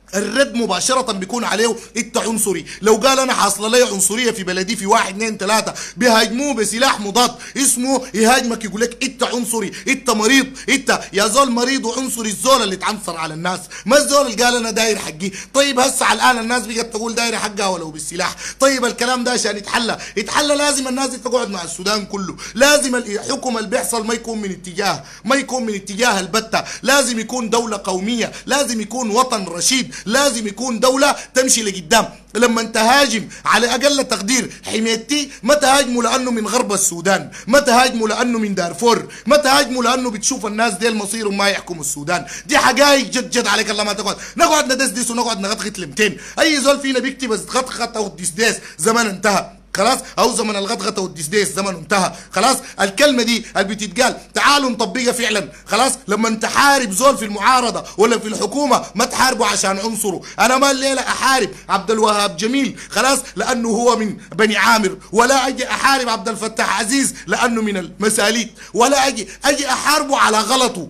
الرد مباشرة بيكون عليه انت عنصري. لو قال انا حاصله لي عنصرية في بلدي في واحد اثنين ثلاثة بيهاجموه بسلاح مضاد اسمه يهاجمك يقول لك انت عنصري، انت مريض، انت يا زول مريض وعنصري. الزول اللي اتعنصر على الناس، ما الزول اللي قال انا داير حقي. طيب هسه الان الناس بقت تقول داير حقها ولو بالسلاح. طيب الكلام ده عشان يتحلى يتحلى لازم الناس دي تقعد مع السودان كله، لازم الحكم اللي بيحصل ما يكون من اتجاه ما يكون من اتجاه البتة، لازم يكون دولة قومية، لازم يكون وطن رشيد، لازم يكون دولة تمشي لقدام. لما تهاجم على اقل تقدير حميتي ما تهاجموا لانه من غرب السودان، ما تهاجموا لانه من دارفور، ما تهاجموا لانه بتشوف الناس ديل مصيرهم ما يحكموا السودان. دي حقائق جد جد عليك الله. ما تقعد نقعد ندسدس ونقعد نغطغط لمتين. اي زول فينا بيكتب بس غطغط او دسداس زمان انتهى خلاص، او زمن الغطغطه والدسديس زمن انتهى خلاص. الكلمه دي اللي بتتقال تعالوا نطبقها فعلا خلاص. لما تحارب زول في المعارضه ولا في الحكومه ما تحاربه عشان عنصره. انا ما الليله احارب عبد الوهاب جميل خلاص لانه هو من بني عامر، ولا اجي احارب عبد الفتاح عزيز لانه من المساليك، ولا اجي اجي احاربه على غلطه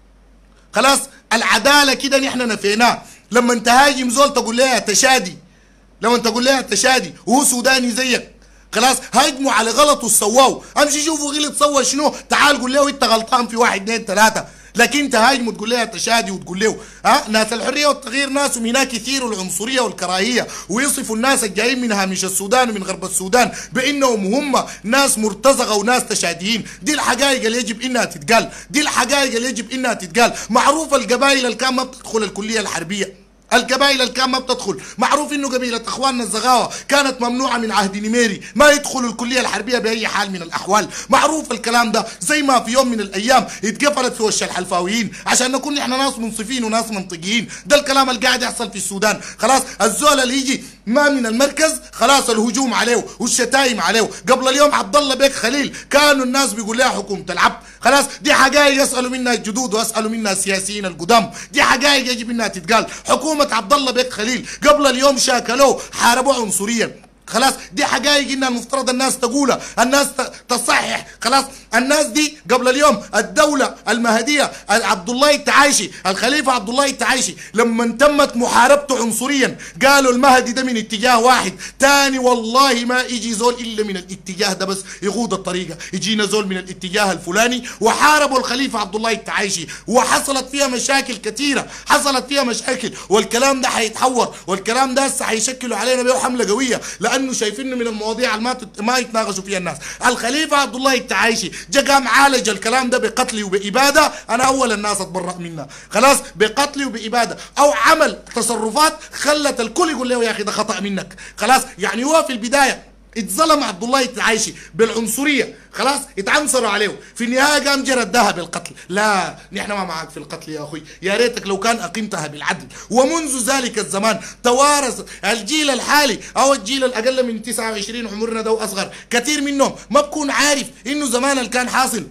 خلاص. العداله كده نحن نفيناه. لما تهاجم زول تقول له يا تشادي، لما تقول لها تشادي وهو سوداني زيك خلاص هاجموا على غلطه سواه. امشي شوفوا غلط سوى شنو، تعال قول له انت غلطان في واحد اثنين ثلاثه. لكن تهاجموا تقول لها تشادي وتقول له ها ناس الحريه والتغيير ناس من هناك يثيروا العنصريه والكراهيه ويصفوا الناس الجايين من هامش السودان ومن غرب السودان بانهم هم ناس مرتزقه وناس تشاديين. دي الحقائق اللي يجب انها تتقال، دي الحقائق اللي يجب انها تتقال. معروف القبائل اللي كان ما بتدخل الكليه الحربيه، القبائل اللي كان ما بتدخل، معروف انه قبيله اخواننا الزغاوه كانت ممنوعه من عهد نميري ما يدخلوا الكليه الحربيه باي حال من الاحوال. معروف الكلام ده. زي ما في يوم من الايام اتقفلت في وش الحلفاويين عشان نكون احنا ناس منصفين وناس منطقيين. ده الكلام اللي قاعد يحصل في السودان خلاص. الزول اللي يجي ما من المركز خلاص الهجوم عليه والشتايم عليه. قبل اليوم عبد الله بيك خليل كانوا الناس بيقول لها حكومه العب خلاص. دي حقائق يسالوا منها الجدود ويسالوا منها السياسيين القدام، دي حقائق يجب انها تتقال. حكومه عبد الله بيك خليل قبل اليوم شاكلوه حاربوه عنصريا خلاص. دي حقائق انها المفترض الناس تقولها، الناس تصحح خلاص. الناس دي قبل اليوم الدوله المهديه عبد الله التعايشي الخليفه عبد الله التعايشي لما تمت محاربته عنصريا قالوا المهدي ده من اتجاه واحد تاني. والله ما يجي زول الا من الاتجاه ده بس يغوض الطريقه، يجينا زول من الاتجاه الفلاني وحاربوا الخليفه عبد الله التعايشي وحصلت فيها مشاكل كثيره، حصلت فيها مشاكل. والكلام ده حيتحور، والكلام ده هسه حيشكلوا علينا بيه حمله قويه لانه شايفينه من المواضيع اللي ما ما يتناقشوا فيها الناس. الخليفه عبد الله التعايشي جا قام عالج الكلام ده بقتل وباباده. انا اول الناس اتبرأ منها خلاص بقتل وباباده، او عمل تصرفات خلت الكل يقول له يا اخي ده خطأ منك خلاص. يعني هو في البدايه اتظلم عبد الله التعايشي بالعنصريه خلاص، اتعنصروا عليه، في النهايه قام جردها بالقتل. لا نحن ما معك في القتل يا اخوي، يا ريتك لو كان اقمتها بالعدل. ومنذ ذلك الزمان توارث الجيل الحالي او الجيل الاقل من تسعة وعشرين عمرنا ده واصغر كثير منهم ما بكون عارف انه زمان اللي كان حاصل،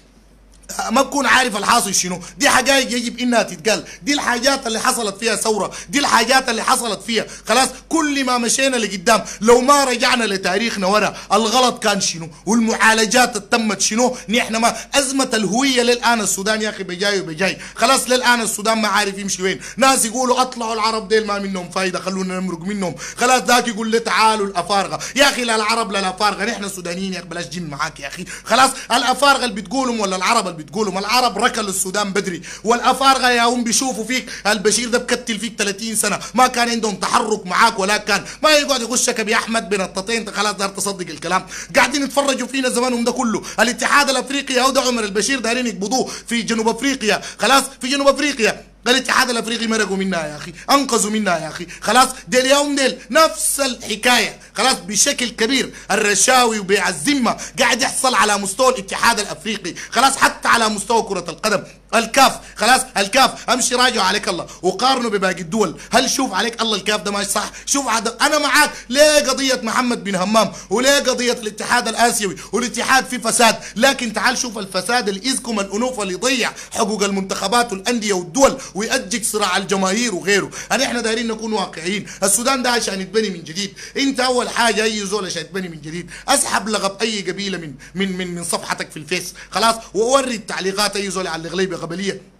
ما بكون عارف الحاصل شنو. دي حقائق يجب انها تتقال، دي الحاجات اللي حصلت فيها ثوره، دي الحاجات اللي حصلت فيها خلاص. كل ما مشينا لقدام لو ما رجعنا لتاريخنا ورا الغلط كان شنو والمعالجات تمت شنو. نحن ما ازمه الهويه للان السودان يا اخي بجاي وبجاي خلاص. للان السودان ما عارف يمشي وين. ناس يقولوا اطلعوا العرب ديل ما منهم فايده خلونا نمرق منهم خلاص. ذاك يقول لي تعالوا الافارقه يا اخي، لا العرب لا الافارقه، نحن سودانيين يا اخي بلاش جن معاك يا اخي خلاص. الافارقه اللي بتقولهم ولا العرب بتقولوا العرب ركلوا السودان بدري، والافارقه يا هم بيشوفوا فيك البشير ده بكتل فيك ثلاثين سنه ما كان عندهم تحرك معاك ولا كان ما يقعد يغشك يا احمد بين التطين. انت خلاص دار تصدق الكلام. قاعدين يتفرجوا فينا زمانهم ده كله. الاتحاد الافريقي او ده عمر البشير دايرين يقبضوه في جنوب افريقيا خلاص، في جنوب افريقيا الاتحاد الافريقي مرقوا منها يا اخي، انقذوا منها يا اخي خلاص. ديل يوم ديل نفس الحكايه خلاص بشكل كبير. الرشاوي وبيع الذمه قاعد يحصل على مستوى الاتحاد الافريقي خلاص، حتى على مستوى كره القدم. الكاف خلاص، الكاف امشي راجعوا عليك الله وقارنوا بباقي الدول. هل شوف عليك الله الكاف ده ماشي صح؟ شوف عد... انا معاك. ليه قضيه محمد بن همام وليه قضيه الاتحاد الاسيوي والاتحاد في فساد، لكن تعال شوف الفساد اللي اذكم الانوف اللي يضيع حقوق المنتخبات والانديه والدول ويأجج صراع الجماهير وغيره. انا احنا دايرين نكون واقعيين. السودان ده عشان يتبني من جديد، انت اول حاجه اي زول عشان يتبني من جديد اسحب لغب اي قبيله من من من من صفحتك في الفيس خلاص، ووري التعليقات اي زول يعلق لي بقبليه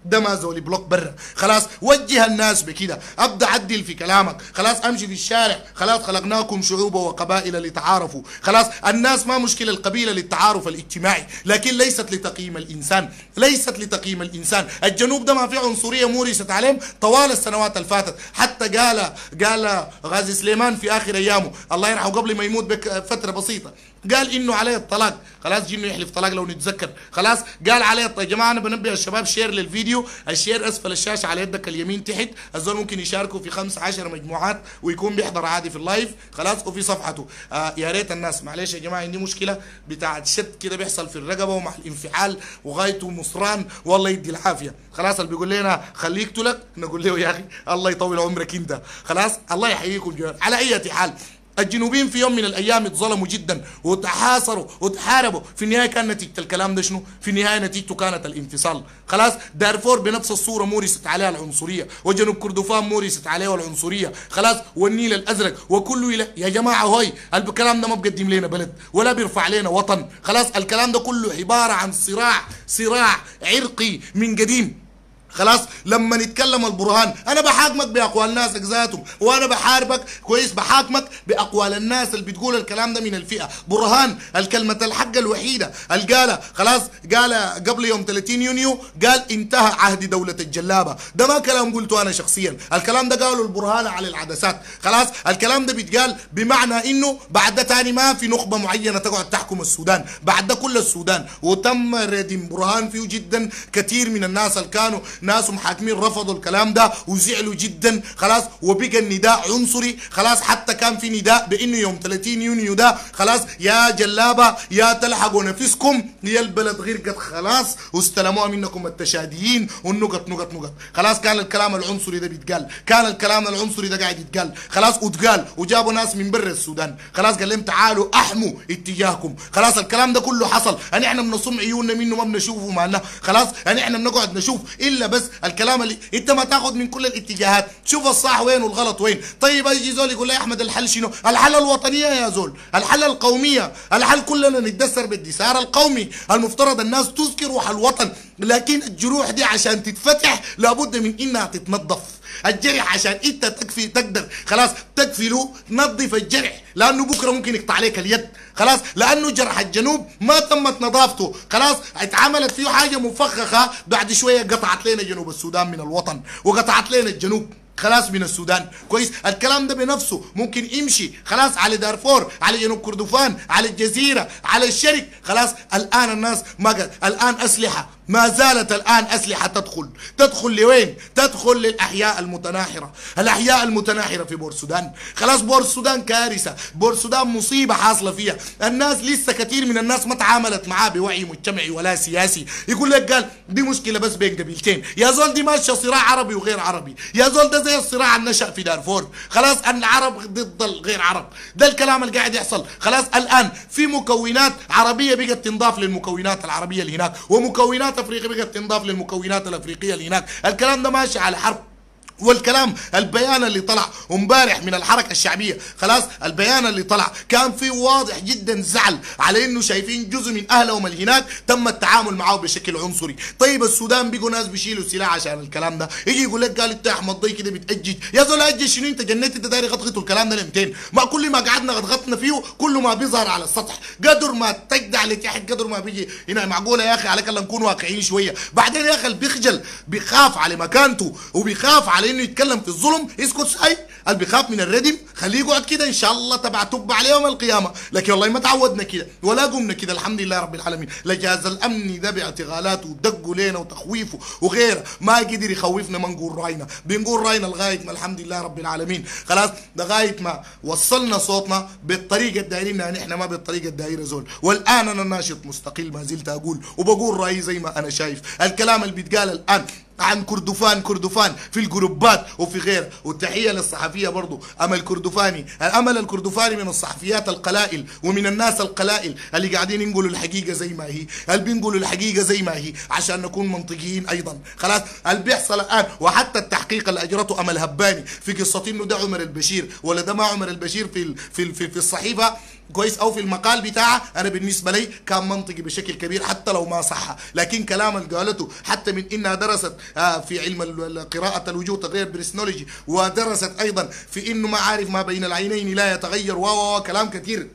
ده ما زول بلوك برا. خلاص وجه الناس بكده، ابدا عدل في كلامك. خلاص امشي في الشارع. خلاص خلقناكم شعوبا وقبائل لتعارفوا. خلاص الناس ما مشكله القبيله للتعارف الاجتماعي، لكن ليست لتقييم الانسان، ليست لتقييم الانسان. الجنوب ده ما في عنصريه مورست عليهم طوال السنوات اللي فاتت. حتى قال قال غازي سليمان في اخر ايامه الله يرحمه قبل ما يموت بفتره بسيطه، قال انه عليه الطلاق. خلاص جنه يحلف طلاق لو نتذكر. خلاص قال عليه يا جماعه انا بنبه الشباب شير للفيديو، الشير اسفل الشاشه على يدك اليمين تحت، الزول ممكن يشاركوا في خمس عشر مجموعات ويكون بيحضر عادي في اللايف. خلاص وفي صفحته. آه يا ريت الناس معلش يا جماعه عندي مشكله بتاعت شد كده بيحصل في الرقبه ومع الانفعال وغايته مصران والله يدي العافيه. خلاص اللي بيقول لنا خليه يقتلك نقول له يا اخي الله يطول عمرك انت. خلاص الله يحييكم جميعا. على اي حال الجنوبيين في يوم من الايام اتظلموا جدا وتحاصروا وتحاربوا، في النهايه كان نتيجه الكلام ده شنو؟ في النهايه نتيجته كانت الانفصال. خلاص دارفور بنفس الصوره مورست عليها العنصريه، وجنوب كردفان مورست عليها العنصريه. خلاص والنيل الازرق وكله إلى يا جماعه هاي الكلام ده ما بقدم لنا بلد ولا بيرفع لنا وطن. خلاص الكلام ده كله عباره عن صراع صراع عرقي من قديم. خلاص لما نتكلم البرهان انا بحاكمك باقوال ناسك ذاتهم، وانا بحاربك كويس بحاكمك باقوال الناس اللي بتقول الكلام ده من الفئه. برهان الكلمه الحق الوحيده اللي قالها خلاص قال قبل يوم ثلاثين يونيو، قال انتهى عهد دوله الجلابه. ده ما كلام قلته انا شخصيا، الكلام ده قالوا البرهان على العدسات. خلاص الكلام ده بيتقال بمعنى انه بعد ده تاني ما في نخبه معينه تقعد تحكم السودان، بعد ده كل السودان. وتم ردم برهان فيه جدا. كثير من الناس اللي كانوا ناس محاكمين رفضوا الكلام ده وزعلوا جدا. خلاص وبقى النداء عنصري. خلاص حتى كان في نداء بانه يوم ثلاثين يونيو ده خلاص يا جلابه يا تلحقوا نفسكم يا البلد غرقت خلاص واستلموها منكم التشاديين والنقط نقط نقط. خلاص كان الكلام العنصري ده بيتقال، كان الكلام العنصري ده قاعد يتقال. خلاص واتقال وجابوا ناس من برا السودان. خلاص قال لهم تعالوا احموا اتجاهكم. خلاص الكلام ده كله حصل، ان احنا بنصم عيوننا منه ما بنشوفه معنا. خلاص ان احنا بنقعد نشوف الا بس الكلام اللي انت ما تاخذ من كل الاتجاهات، شوف الصح وين والغلط وين. طيب يجي زول يقول لي يا احمد الحل شنو؟ الحل الوطنيه يا زول، الحل القوميه، الحل كلنا نتدثر بالدسار القومي. المفترض الناس تذكر روح الوطن، لكن الجروح دي عشان تتفتح لابد من انها تتنظف. الجرح عشان انت تكفي تقدر خلاص تكفله تنظف الجرح، لانه بكره ممكن يقطع عليك اليد. خلاص لانه جرح الجنوب ما تمت نظافته. خلاص اتعملت فيه حاجه مفخخه، بعد شويه قطعت لنا جنوب السودان من الوطن وقطعت لنا الجنوب خلاص من السودان. كويس الكلام ده بنفسه ممكن يمشي خلاص على دارفور، على جنوب كردفان، على الجزيره، على الشرق. خلاص الان الناس ما قال الان اسلحه ما زالت الان اسلحه تدخل تدخل لوين؟ تدخل للاحياء المتناحره، الاحياء المتناحره في بور السودان. خلاص بور السودان كارثه، بور السودان مصيبه حاصله فيها. الناس لسه كثير من الناس ما تعاملت معاه بوعي مجتمعي ولا سياسي. يقول لك قال دي مشكله بس بين قبيلتين، يا زول دي ماشيه صراع عربي وغير عربي، يا زول ده زي الصراع اللي نشا في دارفور. خلاص العرب ضد الغير عرب، ده الكلام اللي قاعد يحصل. خلاص الان في مكونات عربيه بقت تنضاف للمكونات العربيه اللي هناك، ومكونات افريقيا بقت تنضاف للمكونات الافريقيه اللي هناك. الكلام ده ماشي على حرب. والكلام البيان اللي طلع امبارح من الحركه الشعبيه، خلاص البيان اللي طلع كان فيه واضح جدا زعل على انه شايفين جزء من اهلهم اللي هناك تم التعامل معه بشكل عنصري. طيب السودان بقوا ناس بيشيلوا سلاح عشان الكلام ده، يجي يقول لك قال انت يا احمد ضي كده بتاجج، يا زول اجج شنو انت جنيت؟ انت داير غطغط الكلام ده لمتين؟ ما كل ما قعدنا غطغطنا فيه كل ما بيظهر على السطح، قدر ما تجدع لتحت قدر ما بيجي هنا. معقوله يا اخي عليك الله نكون واقعيين شويه. بعدين يا اخي اللي بيخجل بيخاف على مكانته وبيخاف على انه يتكلم في الظلم اسكت ساي. اللي بيخاف من الردم خليه يقعد كده ان شاء الله تبع تب عليه يوم القيامه. لكن والله ما تعودنا كده ولا قمنا كده الحمد لله رب العالمين. لجهاز الامن ده باعتقالاته ودقوا لنا وتخويفه وغيره ما قدر يخوفنا. ما نقول راينا، بنقول راينا لغايه ما الحمد لله رب العالمين خلاص لغايه ما وصلنا صوتنا بالطريقه الدايرينها نحن، ما بالطريقه الدايره زول. والان انا ناشط مستقل ما زلت اقول وبقول رايي زي ما انا شايف. الكلام اللي بيتقال الان عن كردفان كردفان في الجروبات وفي غيره، والتحيه للصحفيه برضو امل كردفاني. الامل الكردفاني من الصحفيات القلائل ومن الناس القلائل اللي قاعدين ينقلوا الحقيقه زي ما هي، اللي بينقلوا الحقيقه زي ما هي عشان نكون منطقيين ايضا. خلاص اللي بيحصل الان وحتى التحقيق اللي اجرته امل هباني في قصه انه ده عمر البشير ولا ده ما عمر البشير في في في, في الصحيفه كويس او في المقال بتاعها، انا بالنسبه لي كان منطقي بشكل كبير حتى لو ما صح، لكن كلام اللي قالته حتى من انها درست في علم قراءه الوجوه تغيير بريسنولوجي، ودرست ايضا في انه ما عارف ما بين العينين لا يتغير و كلام كثير.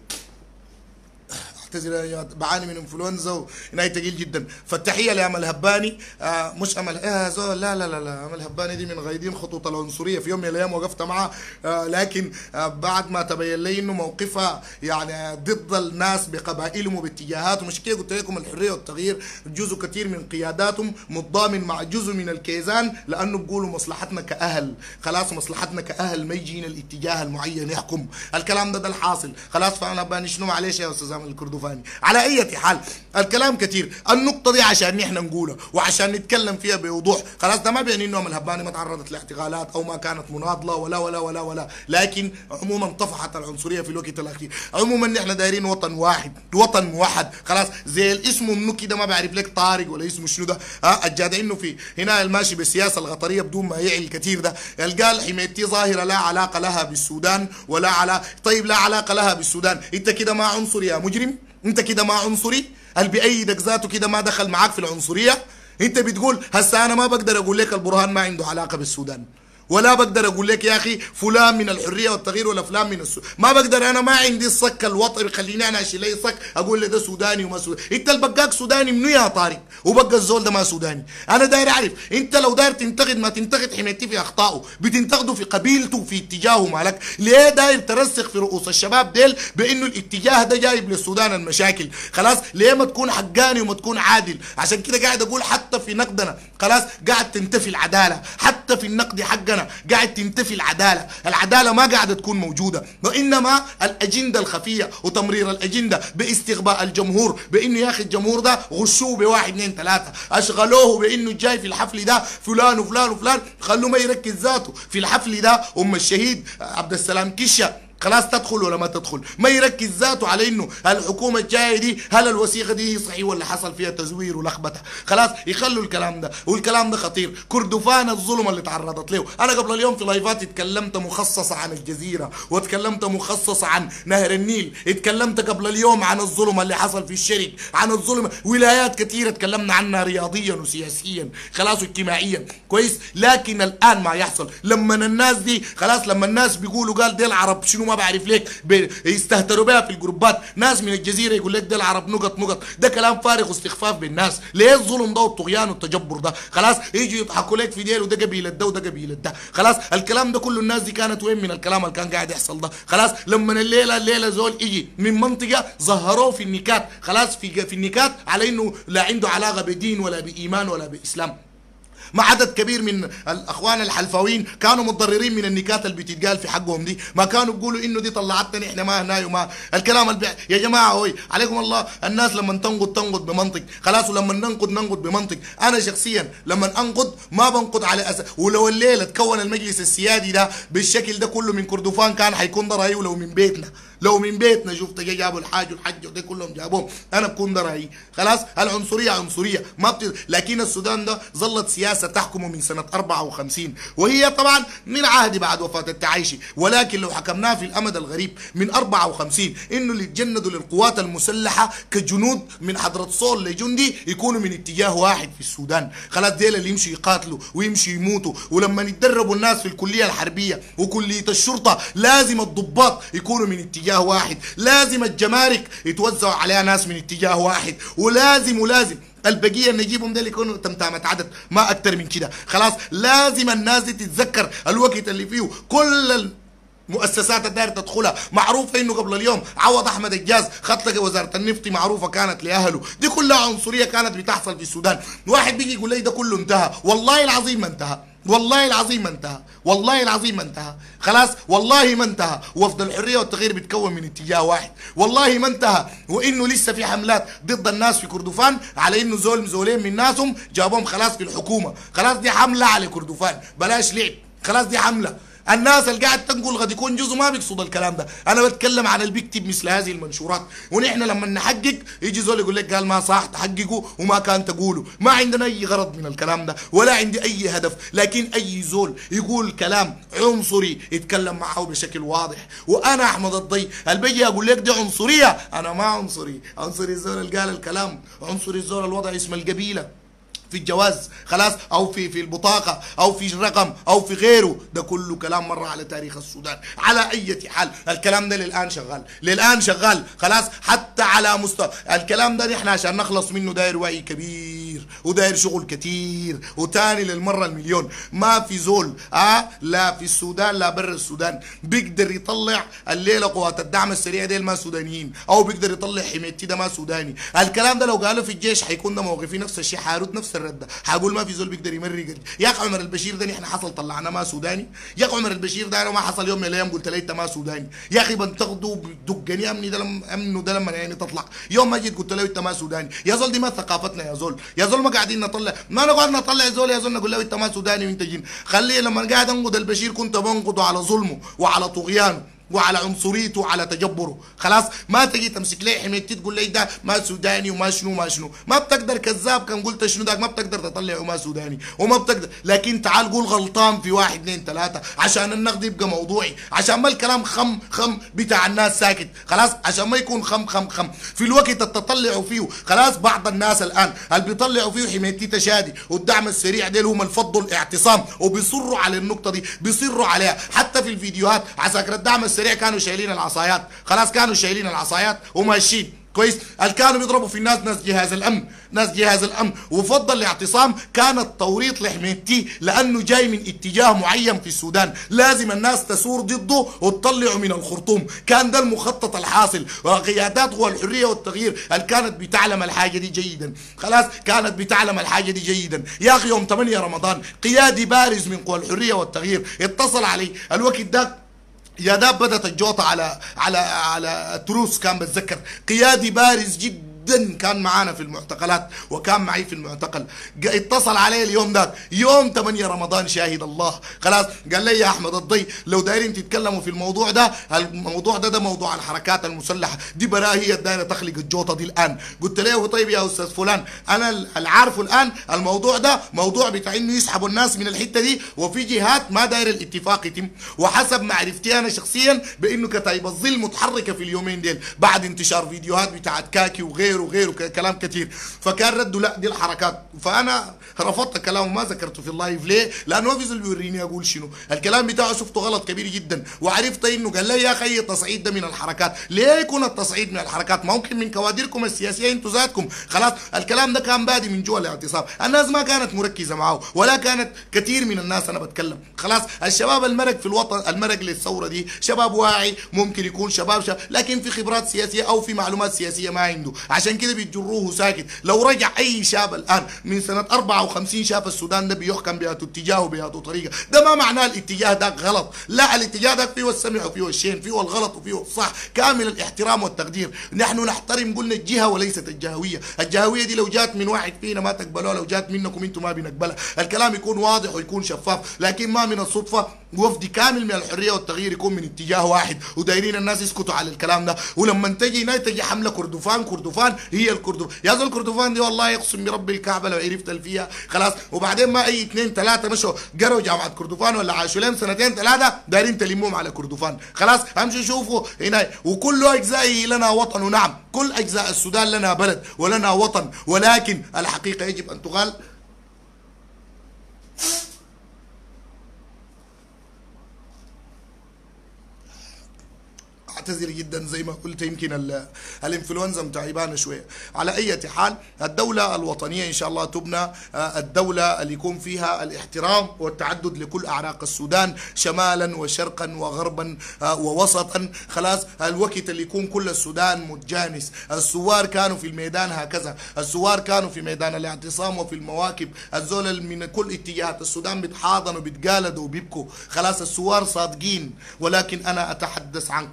اعتذر بعاني من انفلونزا ونهاية ثقيل جدا. فالتحيه لامل هباني. آه مش امل ايه زول، لا لا لا لا امل هباني دي من غايدين خطوط العنصريه، في يوم من الايام وقفت معها، آه لكن آه بعد ما تبين لي انه موقفها يعني ضد الناس بقبائلهم وباتجاهاتهم، مش كده قلت لكم الحريه والتغيير جزء كثير من قياداتهم متضامن مع جزء من الكيزان، لانه بيقولوا مصلحتنا كاهل، خلاص مصلحتنا كاهل ما يجينا الاتجاه المعين يحكم الكلام ده ده الحاصل، خلاص. فانا باني شنو معلش يا استاذ امل الكردوفاني. على اي حال الكلام كثير، النقطه دي عشان نحن نقولها وعشان نتكلم فيها بوضوح، خلاص ده ما بيعني انه امل هباني ما تعرضت لاعتقالات او ما كانت مناضله ولا ولا ولا ولا، لكن عموما طفحت العنصريه في الوقت الاخير. عموما نحن دايرين وطن واحد، وطن موحد، خلاص زي الاسم منه كده ما بعرف لك طارق ولا اسمه شنو ده، ها الجاد انه في هنا الماشي بالسياسه الغطريه بدون ما يعي الكثير ده، قال حمايتي ظاهره لا علاقه لها بالسودان ولا على، طيب لا علاقه لها بالسودان، انت كده ما عنصري يا مجرم؟ انت كده ما عنصري؟ اللي بأيدك ذاته كده ما دخل معاك في العنصريه؟ انت بتقول هسه انا ما بقدر اقول لك البرهان ما عنده علاقه بالسودان، ولا بقدر اقول لك يا اخي فلان من الحريه والتغيير ولا فلان من السودان، ما بقدر، انا ما عندي الصك الوطني خليني انا اشيل لي صك اقول لك ده سوداني وما سوداني، انت اللي بقاك سوداني منو يا طارق؟ وبقى الزول ده ما سوداني. انا داير اعرف انت لو داير تنتقد ما تنتقد حمايتي في اخطائه، بتنتقده في قبيلته في اتجاهه مالك، ليه داير ترسخ في رؤوس الشباب ديل بانه الاتجاه ده جايب للسودان المشاكل؟ خلاص ليه ما تكون حقاني وما تكون عادل؟ عشان كده قاعد اقول حتى في نقدنا خلاص قاعد تنتفي العداله، حتى في النقد حقنا قاعد تنتفي العداله، العداله ما قاعده تكون موجوده، وانما الاجنده الخفيه وتمرير الاجنده باستغباء الجمهور، بانه يا اخي الجمهور ده غشوه بواحد اثنين ثلاثه، اشغلوه بانه جاي في الحفل ده فلان وفلان وفلان، خلوه ما يركز ذاته في الحفل ده ام الشهيد عبد السلام كشه، خلاص تدخل ولا ما تدخل، ما يركز ذاته على انه الحكومه الجايه دي هل الوثيقه دي صحيح ولا حصل فيها تزوير ولخبطه، خلاص يخلوا الكلام ده، والكلام ده خطير. كردفان الظلم اللي تعرضت له، انا قبل اليوم في لايفات اتكلمت مخصصه عن الجزيره، واتكلمت مخصصه عن نهر النيل، اتكلمت قبل اليوم عن الظلم اللي حصل في الشرق، عن الظلم ولايات كثيره اتكلمنا عنها رياضيا وسياسيا خلاص واجتماعيا كويس، لكن الان ما يحصل لما الناس دي خلاص، لما الناس بيقولوا قال دي العرب شنو ما بعرف ليك يستهتروا بها في الجروبات، ناس من الجزيره يقول لك ده العرب نقط نقط، ده كلام فارغ واستخفاف بالناس، ليه الظلم ده والطغيان والتجبر ده؟ خلاص يجوا يضحكوا لك في ديل وده قبيله ده وده قبيله ده، خلاص الكلام ده كله الناس دي كانت وين من الكلام اللي كان قاعد يحصل ده؟ خلاص لما الليله الليله زول يجي من منطقه ظهروه في النكات، خلاص في في النكات على انه لا عنده علاقه بدين ولا بايمان ولا باسلام. ما عدد كبير من الاخوان الحلفاويين كانوا متضررين من النكات اللي بتتقال في حقهم دي، ما كانوا بيقولوا انه دي طلعتنا احنا ما هنا وما الكلام البيع. يا جماعه هوي عليكم الله، الناس لما تنقد تنقد بمنطق، خلاص ولما ننقد ننقد بمنطق. انا شخصيا لما انقد ما بنقد على اساس، ولو الليله تكون المجلس السيادي ده بالشكل ده كله من كردفان كان حيكون ده رايي، ولو من بيتنا لو من بيتنا شفت جابوا الحاج والحج ودي كلهم جابوهم انا بكون ده رايي. خلاص العنصريه عنصريه ما بت... لكن السودان ده ظلت سياسه تحكمه من سنه أربعة وخمسين، وهي طبعا من عهد بعد وفاه التعايشي، ولكن لو حكمناه في الامد الغريب من أربعة وخمسين انه اللي يتجندوا للقوات المسلحه كجنود من حضره صول لجندي يكونوا من اتجاه واحد في السودان، خلاص ديل اللي يمشوا يقاتلوا ويمشوا يموتوا، ولما يتدربوا الناس في الكليه الحربيه وكليه الشرطه لازم الضباط يكونوا من اتجاه واحد، لازم الجمارك يتوزعوا عليها ناس من اتجاه واحد، ولازم ولازم البقيه اللي نجيبهم ده اللي يكونوا تمتامة عدد ما اكتر من كده. خلاص لازم الناس دي تتذكر الوقت اللي فيه كل المؤسسات الدايره تدخلها معروفه انه قبل اليوم عوض احمد الجاز خط لقى وزاره النفط معروفه كانت لاهله، دي كلها عنصريه كانت بتحصل في السودان. واحد بيجي يقول لي ده كله انتهى، والله العظيم ما انتهى، والله العظيم ما انتهى، والله العظيم ما انتهى، خلاص والله ما انتهى. وفد الحريه والتغيير بيتكون من اتجاه واحد، والله ما انتهى، وانه لسه في حملات ضد الناس في كردفان على انه زول زولين من ناسهم جابوهم خلاص في الحكومه، خلاص دي حمله على كردفان بلاش لعب، خلاص دي حمله الناس اللي قاعد تنقل قد يكون جزء ما بيقصد الكلام ده. انا بتكلم عن اللي بيكتب مثل هذه المنشورات، ونحن لما نحقق يجي زول يقول لك قال ما صح تحققوا وما كان تقولوا. ما عندنا اي غرض من الكلام ده ولا عندي اي هدف، لكن اي زول يقول كلام عنصري يتكلم معه بشكل واضح. وانا احمد الضي اللي بيجي اقول لك دي عنصريه، انا ما عنصري. عنصري الزول اللي قال الكلام، عنصري الزول الوضع اسم القبيله في الجواز خلاص، او في في البطاقه او في الرقم او في غيره. ده كله كلام مر على تاريخ السودان. على اي حال الكلام ده للان شغال، للان شغال خلاص. حتى على مستوى الكلام ده نحن عشان نخلص منه داير وعي كبير وداير شغل كتير. وتاني للمره المليون، ما في زول اه لا في السودان لا برا السودان بيقدر يطلع الليله قوات الدعم السريع ديل ما سودانيين، او بيقدر يطلع حميتي ده ما سوداني. الكلام ده لو قالوا في الجيش حيكون ده موقفي نفس الشيء، حارود نفس الرده، حقول ما في زول بيقدر يمرق. يا اخي عمر البشير ده نحن حصل طلعنا ما سوداني. يا اخي عمر البشير ده انا ما حصل يوم من الايام قلت له انت ما سوداني. يا اخي بنتقدوا بدقني امني ده لما امنه ده لما يعني تطلع يوم ما جيت قلت له انت ما سوداني. يا زول دي ما ثقافتنا يا زول، يا زول ما قاعدين نطلع، ما نقعد نطلع زول يا زول نقول له انت ما سوداني وانت جين. خليه لما قاعد انقد البشير كنت بنقده على ظلمه وعلى طغيانه وعلى عنصريته وعلى تجبره خلاص. ما تجي تمسك لي حميتي تقول لي ده ما سوداني وما شنو ما شنو. ما بتقدر كذاب كان قلت شنو داك، ما بتقدر تطلع ما سوداني وما بتقدر. لكن تعال قول غلطان في واحد اثنين ثلاثه عشان النقد يبقى موضوعي، عشان ما الكلام خم خم بتاع الناس ساكت خلاص، عشان ما يكون خم خم خم في الوقت اللي تطلعوا فيه خلاص. بعض الناس الان اللي بيطلعوا فيه حميتي تشادي والدعم السريع ديل هم الفضل الاعتصام، وبيصروا على النقطه دي، بيصروا عليها. حتى في الفيديوهات عساكر الدعم السريع كانوا شايلين العصايات خلاص، كانوا شايلين العصايات وماشيين كويس. اللي كانوا بيضربوا في الناس ناس جهاز الامن، ناس جهاز الامن. وفضل الاعتصام كان التوريط لحميتي لانه جاي من اتجاه معين في السودان، لازم الناس تثور ضده وتطلعوا من الخرطوم. كان ده المخطط الحاصل. وقيادات قوى الحريه والتغيير اللي كانت بتعلم الحاجه دي جيدا خلاص، كانت بتعلم الحاجه دي جيدا. يا اخي يوم ثمانية رمضان قيادي بارز من قوى الحريه والتغيير اتصل علي الوقت ده، يا داب بدت الجوطة على على على التروس. كان بتذكر قيادي بارز جدا كان معانا في المعتقلات وكان معي في المعتقل، اتصل علي اليوم ده يوم ثمانية رمضان شاهد الله خلاص. قال لي يا احمد الضي لو دايرين تتكلموا في الموضوع ده، الموضوع ده ده موضوع الحركات المسلحه دي براه هي الدايره تخلق الجوطه دي الان. قلت له طيب يا استاذ فلان انا اللي عارفه الان الموضوع ده موضوع بتاع انه يسحبوا الناس من الحته دي، وفي جهات ما داير الاتفاق يتم. وحسب معرفتي انا شخصيا بانه كتايب الظل متحركه في اليومين ديل بعد انتشار فيديوهات بتاعت كاكي وغيره وغيره كلام كثير. فكان رده لا دي الحركات. فانا رفضت كلامه ما ذكرته في اللايف. ليه؟ لانه ما في زول بيوريني اقول شنو. الكلام بتاعه شفته غلط كبير جدا، وعرفت انه قال لي يا اخي التصعيد ده من الحركات. ليه يكون التصعيد من الحركات؟ ممكن من كوادركم السياسيه انتم ذاتكم خلاص. الكلام ده كان بادي من جوا الاعتصام، الناس ما كانت مركزه معه ولا كانت كثير من الناس. انا بتكلم خلاص الشباب المرق في الوطن، المرق للثوره دي شباب واعي، ممكن يكون شباب شاب لكن في خبرات سياسيه او في معلومات سياسيه ما عنده، عشان كده بيجروه ساكت. لو رجع اي شاب الان من سنه أربعة وخمسين شاف السودان ده بيحكم بهاتوا اتجاه وبهاتوا طريقه، ده ما معناه الاتجاه ده غلط، لا الاتجاه ده فيه السمع وفيه الشين، فيه الغلط وفيه الصح، كامل الاحترام والتقدير. نحن نحترم قلنا الجهه وليست الجهويه، الجهويه دي لو جات من واحد فينا ما تقبلوها، لو جات منكم انتم ما بنقبلها. الكلام يكون واضح ويكون شفاف، لكن ما من الصدفه وفد كامل من الحريه والتغيير يكون من اتجاه واحد ودايرين الناس يسكتوا على الكلام ده. ولما تجي هنا تجي حمله كردفان، كردفان هي الكردفان يا زول الكردفان دي والله يقسم برب الكعبه لو عرفت فيها خلاص. وبعدين ما اي اثنين ثلاثه مشوا قروا جامعه كردفان ولا عاشوا لهم سنتين ثلاثه دايرين تلموهم على كردفان خلاص. امشوا شوفوا هنا، وكل اجزائه لنا وطن، ونعم كل اجزاء السودان لنا بلد ولنا وطن، ولكن الحقيقه يجب ان تقال. اعتذر جدا زي ما قلت يمكن الانفلونزا متعبانه شويه. على اي حال الدوله الوطنيه ان شاء الله تبنى، الدوله اللي يكون فيها الاحترام والتعدد لكل اعراق السودان شمالا وشرقا وغربا ووسطا خلاص. الوقت اللي يكون كل السودان متجانس. الثوار كانوا في الميدان هكذا، الثوار كانوا في ميدان الاعتصام وفي المواكب، الزول من كل اتجاهات السودان بيتحاضنوا وبيتقالدوا وبيبكوا خلاص. الثوار صادقين، ولكن انا اتحدث عن قيادات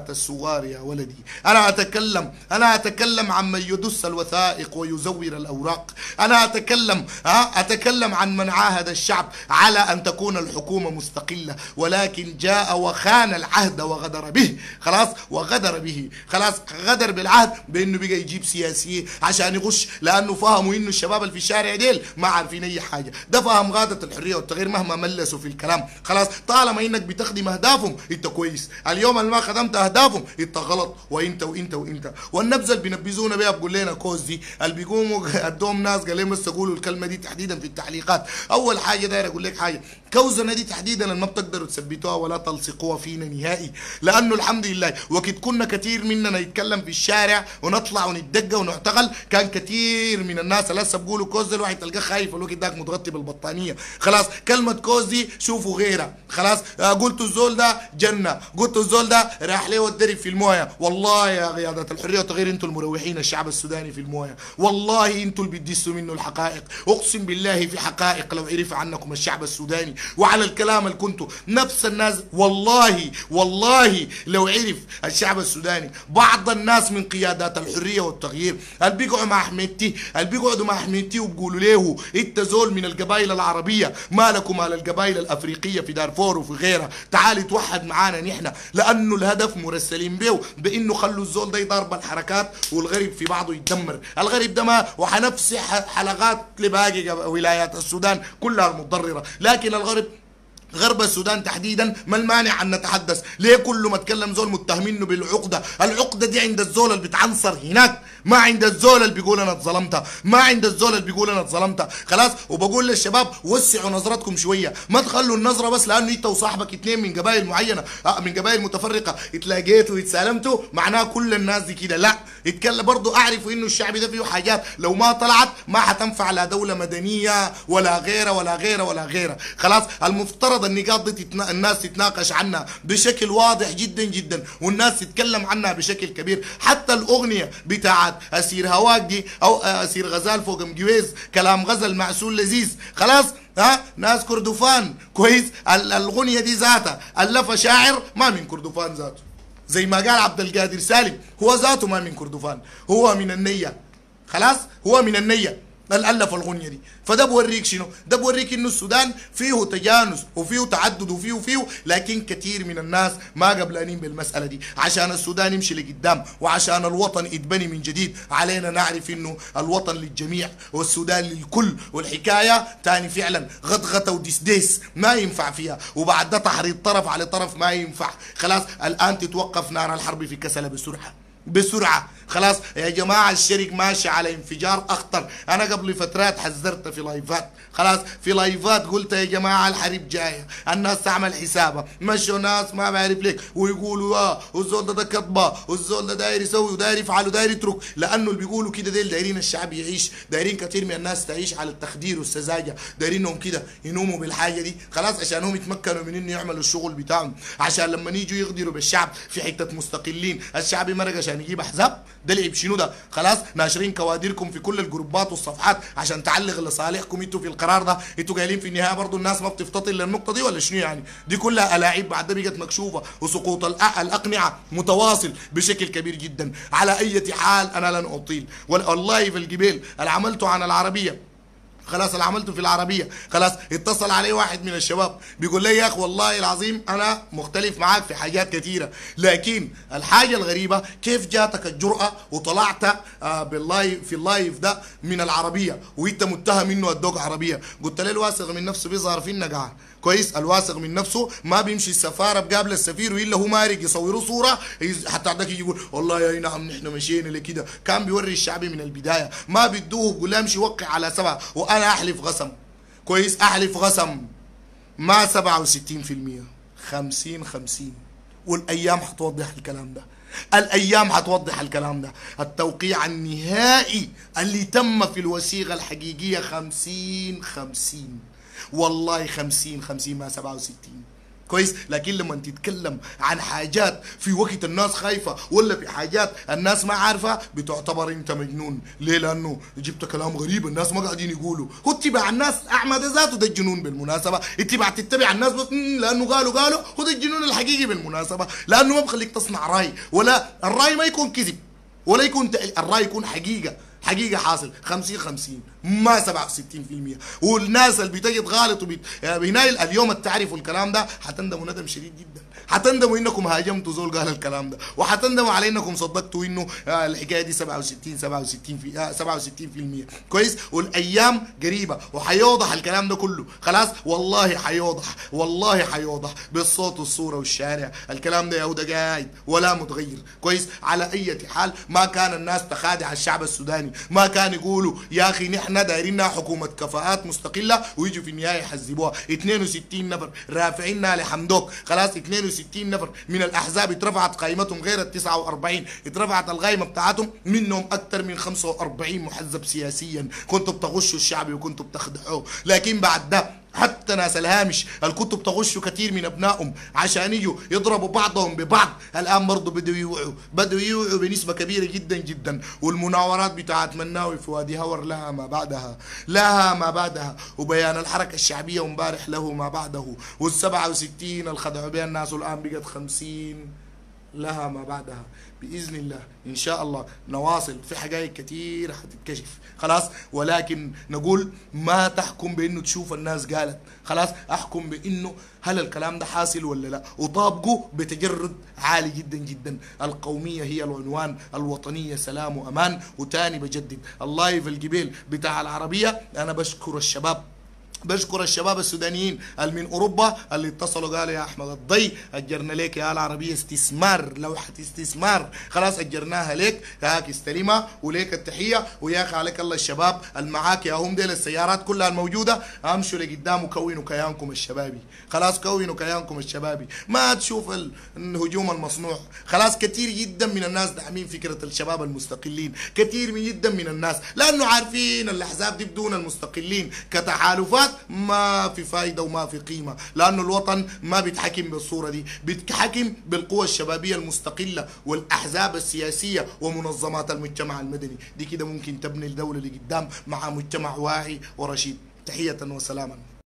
الفتيات الصغار يا ولدي. أنا أتكلم أنا أتكلم عن من يدس الوثائق ويزور الأوراق. أنا أتكلم ها أتكلم عن من عاهد الشعب على أن تكون الحكومة مستقلة، ولكن جاء وخان العهد وغدر به. خلاص وغدر به خلاص غدر بالعهد بأنه بقى يجيب سياسيين عشان يغش، لأنه فهموا إنه الشباب اللي في الشارع ديل ما عارفين أي حاجة. ده فهم غادة الحرية والتغيير مهما ملسوا في الكلام. خلاص طالما إنك بتخدم أهدافهم أنت كويس، اليوم اللي ما خدمت أهدافهم أنت غلط، وأنت وأنت وأنت. والنبذة اللي بينبذونا بيها بقول لنا كوز دي اللي بيقوموا ادوهم ناس قال لهم بس تقولوا الكلمة دي تحديدا في التعليقات. أول حاجة داير أقول لك حاجة، كوزنا دي تحديدا ما بتقدروا تثبتوها ولا تلصقوها فينا نهائي، لأنه الحمد لله وقت كنا كثير مننا يتكلم في الشارع ونطلع ونتدقى ونعتقل، كان كثير من الناس اللي هسه بيقولوا كوز ده الواحد تلقاه خايف الوقت داك متغطي بالبطانية. خلاص كلمة كوز دي شوفوا غيرها. خلاص آه قلتوا الزول ده جنة، قلتوا الزول ده راح ليه والدرب في المويه. والله يا قيادة الحرية والتغيير انتوا المروحين الشعب السوداني في المويه، والله انتوا اللي بتدسوا منه الحقائق. اقسم بالله في حقائق لو عرف عنكم الشعب السوداني وعلى الكلام اللي كنتوا نفس الناس، والله والله لو عرف الشعب السوداني بعض الناس من قيادات الحرية والتغيير اللي بيقعدوا مع احمدتي اللي بيقعدوا مع احمدتي وبيقولوا له انت زول من القبائل العربية مالك ومال القبائل الافريقية في دارفور وفي غيرها، تعال توحد معانا نحن، لانه الهدف مرسلين به بانه خلوا الزول ده يضرب الحركات والغرب في بعضه يتدمر. الغرب ده ما وحنفسح حلقات لباقي ولايات السودان كلها المتضررة، لكن الغرب غرب السودان تحديدا ما المانع ان نتحدث؟ ليه كل ما اتكلم زول متهمينه بالعقده؟ العقده دي عند الزول اللي بتعنصر هناك، ما عند الزول اللي بيقول انا اتظلمت، ما عند الزول اللي بيقول انا اتظلمت. خلاص وبقول للشباب وسعوا نظرتكم شويه، ما تخلوا النظره بس لانه انت وصاحبك اثنين من قبائل معينه آه من قبائل متفرقه اتلاقيتوا واتسالمتوا معناه كل الناس دي كده، لا اتكلم برضه اعرفوا انه الشعب ده فيه حاجات لو ما طلعت ما حتنفع لا دوله مدنيه ولا غيرها ولا غيرها ولا غيرها. خلاص المفترض النقاط دي تتنا... الناس تتناقش عنها بشكل واضح جدا جدا والناس تتكلم عنها بشكل كبير. حتى الاغنيه بتاعت اسير هواك دي او اسير غزال فوق مجويز كلام غزل معسول لذيذ. خلاص ها ناس كردفان كويس، الاغنيه دي ذاتها الفها شاعر ما من كردفان ذاته، زي ما قال عبد القادر سالم هو ذاته ما من كردفان، هو من النيه. خلاص هو من النيه الألف الغنية دي. فده بوريك شنو؟ ده بوريك انه السودان فيه تجانس وفيه تعدد وفيه وفيه، لكن كثير من الناس ما قبلانين بالمسألة دي. عشان السودان يمشي لقدام وعشان الوطن يتبني من جديد علينا نعرف انه الوطن للجميع والسودان للكل، والحكاية تاني فعلا غطغطة ودسديس ما ينفع فيها، وبعد ده تحريض طرف على طرف ما ينفع. خلاص الآن تتوقف نار الحرب في كسلة بسرعة بسرعة. خلاص يا جماعة الشرق ماشي على انفجار أخطر. أنا قبل فترات حذرت في لايفات، خلاص في لايفات قلت يا جماعة الحرب جاية، الناس تعمل حسابها. مشوا ناس ما بعرف ليك ويقولوا اه والزول ده ده كذبة والزول ده داير يسوي وداير يفعل وداير يترك، لأنه اللي بيقولوا كده ديل دايرين الشعب يعيش، دايرين كثير من الناس تعيش على التخدير والسذاجة، دايرينهم كده ينوموا بالحاجة دي. خلاص عشان هم يتمكنوا من إنه يعملوا الشغل بتاعهم، عشان لما يجوا يقدروا بالشعب في حتة مستقلين. الشعب مرق عشان يجيب أحزاب، ده لعب شنو ده؟ خلاص ناشرين كوادركم في كل الجروبات والصفحات عشان تعلق لصالحكم انتوا في القرار ده. انتوا قايلين في النهايه برضه الناس ما بتفتطن للنقطه دي ولا شنو يعني؟ دي كلها الاعيب بعد ده بقت مكشوفه، وسقوط الاقنعه متواصل بشكل كبير جدا. على اي حال انا لن اطيل، والله في الجبال اللي عملته عن العربيه خلاص اللي عملته في العربيه. خلاص اتصل علي واحد من الشباب بيقول لي يا اخي والله العظيم انا مختلف معاك في حاجات كثيره، لكن الحاجه الغريبه كيف جاتك الجرأه وطلعت آه باللايف في اللايف ده من العربيه وانت متهم انه ادوك عربيه؟ قلت له الواثق من نفسه بيظهر في النقعه كويس، الواثق من نفسه ما بيمشي السفاره بقابل السفير والا هو مارق يصوروا صوره حتى عندك يجي يقول والله يا نعم نحن مشينا لكده. كان بيوري الشعب من البدايه، ما بيدوه بيقول له امشي وقع على سبعه، وانا احلف غسم كويس احلف غسم ما سبعة وستين بالمية خمسين خمسين، والايام حتوضح الكلام ده، الايام حتوضح الكلام ده. التوقيع النهائي اللي تم في الوثيقه الحقيقيه خمسين خمسين، والله خمسين خمسين ما سبعة وستين. كويس. لكن لما تتكلم عن حاجات في وقت الناس خايفه ولا في حاجات الناس ما عارفه بتعتبر انت مجنون. ليه؟ لانه جبت كلام غريب الناس ما قاعدين يقولوا. هو اتباع الناس احمد ذاته ده الجنون بالمناسبه. اتباع تتبع الناس بس لانه قالوا قالوا هو ده الجنون الحقيقي بالمناسبه. لانه ما بخليك تصنع راي، ولا الراي ما يكون كذب ولا يكون الراي يكون حقيقه. حقيقة حاصل خمسين خمسين ما سبعة وستين بالمية. والناس اللي بتجي تغالط وبت... هنا اليوم تعرفوا الكلام ده حتندموا ندم شديد جدا. حتندموا انكم هاجمتوا زول قال الكلام ده، وحتندموا على انكم صدقتوا انه الحكايه دي سبعة وستين سبعة وستين في سبعة وستين بالمية. كويس. والايام قريبه وحيوضح الكلام ده كله. خلاص والله حيوضح، والله حيوضح بالصوت والصوره والشارع. الكلام ده يا هو قاعد ولا متغير. كويس. على اي حال ما كان الناس تخادع الشعب السوداني، ما كان يقولوا يا اخي نحن دايرين حكومه كفاءات مستقله ويجوا في النهايه يحزبوها. اثنين وستين نفر رافعينها لحمدوك. خلاص اثنين وستين نفر من الاحزاب اترفعت قائمتهم غير ال تسعة وأربعين، اترفعت القائمه بتاعتهم منهم اكثر من خمسة وأربعين محزب سياسيا. كنتوا بتغشوا الشعب وكنتوا بتخدعوه. لكن بعد ده حتى ناس الهامش الكتب تغشوا كثير من ابنائهم عشان يجوا يضربوا بعضهم ببعض. الان برضه بدوا يوعوا، بدوا يوعوا بنسبه كبيره جدا جدا. والمناورات بتاعت مناوي في وادي هور لها ما بعدها، لها ما بعدها. وبيان الحركه الشعبيه امبارح له ما بعده. والسبعة وستين الخدعوا بها الناس الان بقت خمسين لها ما بعدها. باذن الله ان شاء الله نواصل في حقائق كثيره حتتكشف. خلاص. ولكن نقول ما تحكم بانه تشوف الناس قالت. خلاص. احكم بانه هل الكلام ده حاصل ولا لا، وطابقه بتجرد عالي جدا جدا. القوميه هي العنوان، الوطنيه سلام وامان. وتاني بجدد الله في الجبال بتاع العربيه. انا بشكر الشباب، بشكر الشباب السودانيين اللي من اوروبا اللي اتصلوا قالوا يا احمد الضي اجرنا لك يا العربيه استثمار، لوحه استثمار. خلاص اجرناها لك، هاك استلمها وليك التحيه. ويا اخي عليك الله الشباب المعاك يا هم ديل السيارات كلها الموجوده امشوا لقدام وكونوا كيانكم الشبابي. خلاص كونوا كيانكم الشبابي. ما تشوف الهجوم المصنوع. خلاص كثير جدا من الناس داعمين فكره الشباب المستقلين، كثير من جدا من الناس، لانه عارفين الاحزاب دي بدون المستقلين كتحالفات ما في فايده وما في قيمه. لانه الوطن ما بيتحكم بالصوره دي، بيتحكم بالقوى الشبابيه المستقله والاحزاب السياسيه ومنظمات المجتمع المدني. دي كده ممكن تبني الدوله لقدام مع مجتمع واعي ورشيد. تحيه وسلاما.